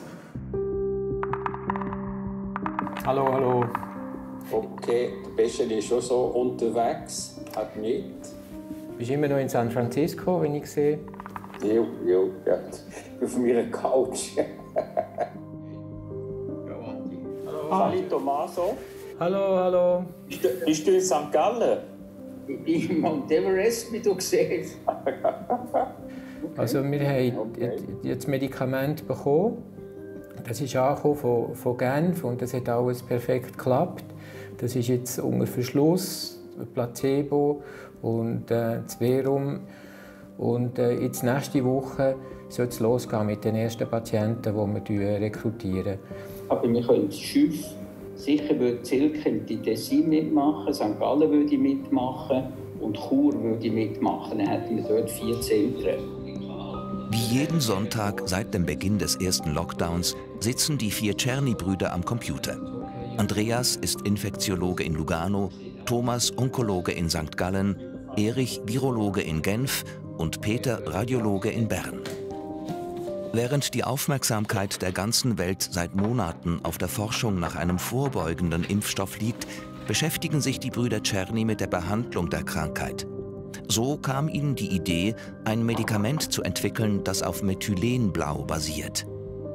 Hallo, hallo. Okay, der Bessel ist schon so unterwegs. Bist du immer noch in San Francisco, wenn ich sehe? Ja. Auf meiner Couch. Hallo Tommaso. Hallo. Bist du in St. Gallen? In Mount Everest, wie du siehst. Also wir haben jetzt Medikament bekommen. Das ist angekommen von Genf und das hat alles perfekt geklappt. Das ist jetzt unter Verschluss, Placebo und das Verum. Und jetzt nächste Woche soll es losgehen mit den ersten Patienten, die wir rekrutieren. Aber wir können das Schiff, sicher würde Zilke die Tessin mitmachen, St. Gallen würde mitmachen und Chur würde mitmachen. Dann hätten wir dort 4 Zentren. Wie jeden Sonntag seit dem Beginn des ersten Lockdowns sitzen die 4 Czerny-Brüder am Computer. Andreas ist Infektiologe in Lugano, Thomas Onkologe in St. Gallen, Erich Virologe in Genf und Peter Radiologe in Bern. Während die Aufmerksamkeit der ganzen Welt seit Monaten auf der Forschung nach einem vorbeugenden Impfstoff liegt, beschäftigen sich die Brüder Czerny mit der Behandlung der Krankheit. So kam ihnen die Idee, ein Medikament zu entwickeln, das auf Methylenblau basiert.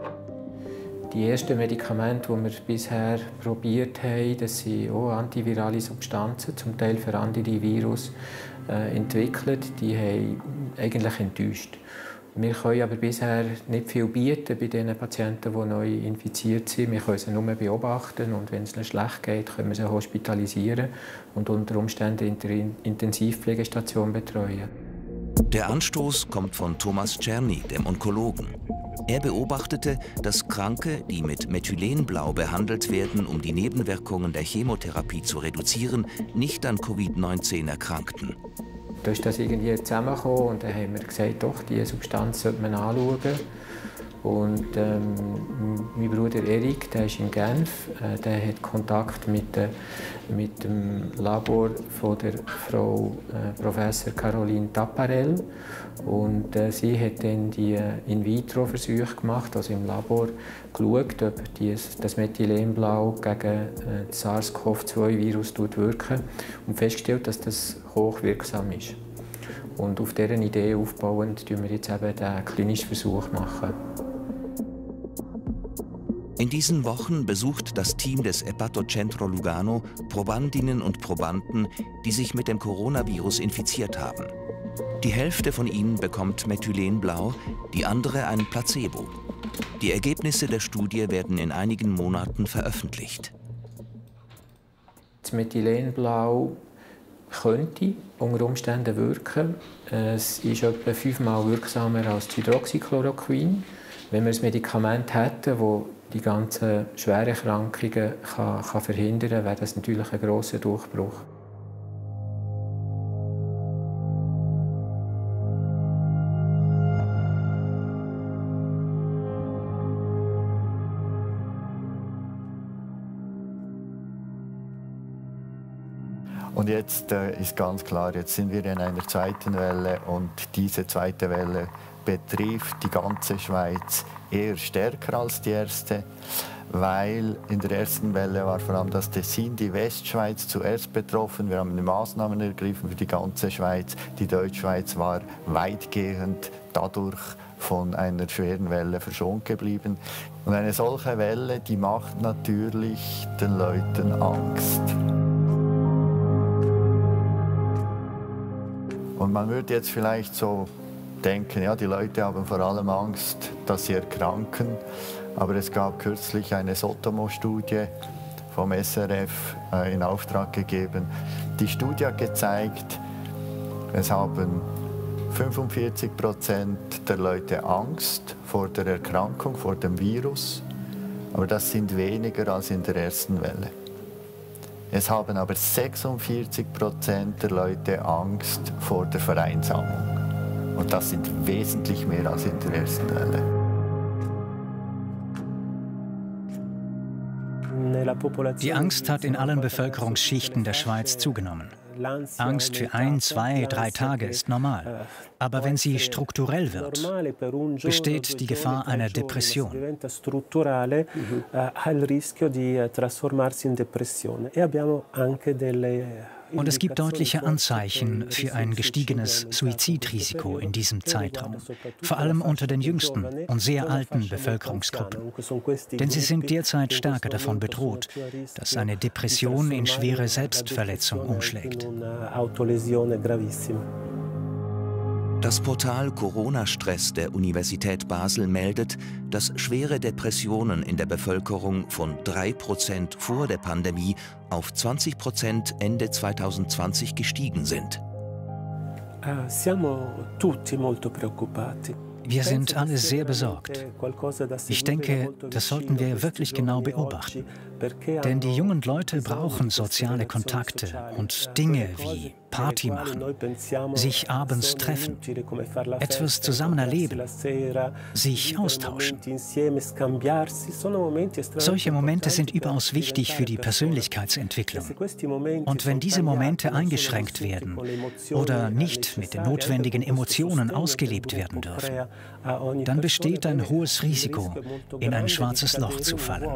Die ersten Medikamente, die wir bisher probiert haben, das sind auch antivirale Substanzen, zum Teil für andere Virus entwickelt, die haben eigentlich enttäuscht. Wir können aber bisher nicht viel bieten bei den Patienten, die neu infiziert sind. Wir können sie nur beobachten und wenn es ihnen schlecht geht, können wir sie hospitalisieren und unter Umständen in der Intensivpflegestation betreuen. Der Anstoß kommt von Thomas Czerny, dem Onkologen. Er beobachtete, dass Kranke, die mit Methylenblau behandelt werden, um die Nebenwirkungen der Chemotherapie zu reduzieren, nicht an Covid-19 erkrankten. Da ist das irgendwie zusammengekommen und dann haben wir gesagt, doch, diese Substanz sollte man anschauen. Und mein Bruder Erik, der ist in Genf, der hat Kontakt mit dem Labor von der Frau Professor Caroline Tapparel. Und sie hat dann die In-vitro-Versuche gemacht, also im Labor geschaut, ob das Methylenblau gegen das SARS-CoV-2-Virus wirkt und festgestellt, dass das hochwirksam ist. Und auf dieser Idee aufbauend machen wir jetzt eben den klinischen Versuch machen. In diesen Wochen besucht das Team des Hepatocentro Lugano Probandinnen und Probanden, die sich mit dem Coronavirus infiziert haben. Die Hälfte von ihnen bekommt Methylenblau, die andere ein Placebo. Die Ergebnisse der Studie werden in einigen Monaten veröffentlicht. Das Methylenblau könnte unter Umständen wirken. Es ist etwa 5-mal wirksamer als Hydroxychloroquin. Wenn wir ein Medikament hätten, das die ganzen schweren Erkrankungen kann verhindern kann, wäre das natürlich ein grosser Durchbruch. Und jetzt ist ganz klar, jetzt sind wir in einer zweiten Welle und diese zweite Welle betrifft die ganze Schweiz eher stärker als die erste, weil in der ersten Welle war vor allem das Tessin, die Westschweiz zuerst betroffen. Wir haben die Maßnahmen ergriffen für die ganze Schweiz. Die Deutschschweiz war weitgehend dadurch von einer schweren Welle verschont geblieben. Und eine solche Welle, die macht natürlich den Leuten Angst. Und man würde jetzt vielleicht so denken, ja, die Leute haben vor allem Angst, dass sie erkranken. Aber es gab kürzlich eine Sotomo-Studie vom SRF in Auftrag gegeben. Die Studie hat gezeigt, es haben 45% der Leute Angst vor der Erkrankung, vor dem Virus. Aber das sind weniger als in der ersten Welle. Es haben aber 46% der Leute Angst vor der Vereinsamung. Und das sind wesentlich mehr als in der ersten Welle. Die Angst hat in allen Bevölkerungsschichten der Schweiz zugenommen. Angst für 1, 2, 3 Tage ist normal. Aber wenn sie strukturell wird, besteht die Gefahr einer Depression. Und es gibt deutliche Anzeichen für ein gestiegenes Suizidrisiko in diesem Zeitraum, vor allem unter den jüngsten und sehr alten Bevölkerungsgruppen. Denn sie sind derzeit stärker davon bedroht, dass eine Depression in schwere Selbstverletzung umschlägt. Das Portal Corona-Stress der Universität Basel meldet, dass schwere Depressionen in der Bevölkerung von 3% vor der Pandemie auf 20% Ende 2020 gestiegen sind. Wir sind alle sehr besorgt. Ich denke, das sollten wir wirklich genau beobachten. Denn die jungen Leute brauchen soziale Kontakte und Dinge wie Party machen, sich abends treffen, etwas zusammen erleben, sich austauschen. Solche Momente sind überaus wichtig für die Persönlichkeitsentwicklung. Und wenn diese Momente eingeschränkt werden oder nicht mit den notwendigen Emotionen ausgelebt werden dürfen, dann besteht ein hohes Risiko, in ein schwarzes Loch zu fallen.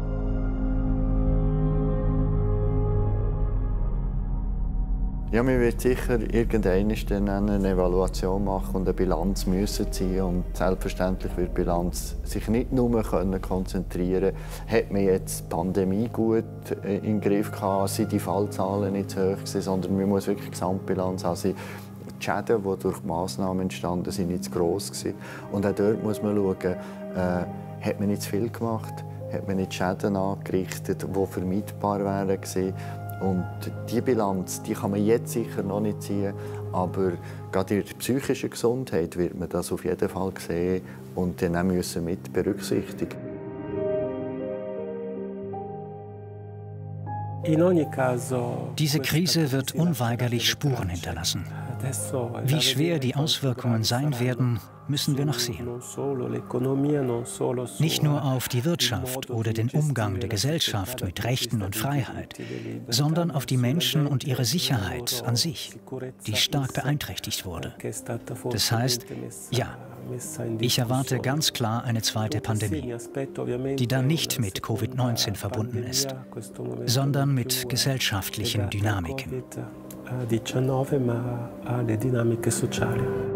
Ja, man wird sicher irgendwann eine Evaluation machen und eine Bilanz müssen ziehen. Und selbstverständlich wird die Bilanz sich nicht nur konzentrieren, hat man jetzt die Pandemie gut im Griff gehabt, sind die Fallzahlen nicht zu hoch gewesen, sondern man muss wirklich eine Gesamtbilanz haben. Die Schäden, die durch die Massnahmen entstanden sind, nicht zu gross gewesen. Und auch dort muss man schauen, hat man nicht zu viel gemacht, hat man nicht Schäden angerichtet, die vermeidbar wären gewesen. Und diese Bilanz, die kann man jetzt sicher noch nicht ziehen, aber gerade in der psychischen Gesundheit wird man das auf jeden Fall sehen und dann auch müssen mit berücksichtigen. Diese Krise wird unweigerlich Spuren hinterlassen. Wie schwer die Auswirkungen sein werden, müssen wir noch sehen. Nicht nur auf die Wirtschaft oder den Umgang der Gesellschaft mit Rechten und Freiheit, sondern auf die Menschen und ihre Sicherheit an sich, die stark beeinträchtigt wurde. Das heißt, ja, ich erwarte ganz klar eine zweite Pandemie, die dann nicht mit Covid-19 verbunden ist, sondern mit gesellschaftlichen Dynamiken. Covid-19, ma alle dinamiche sociali.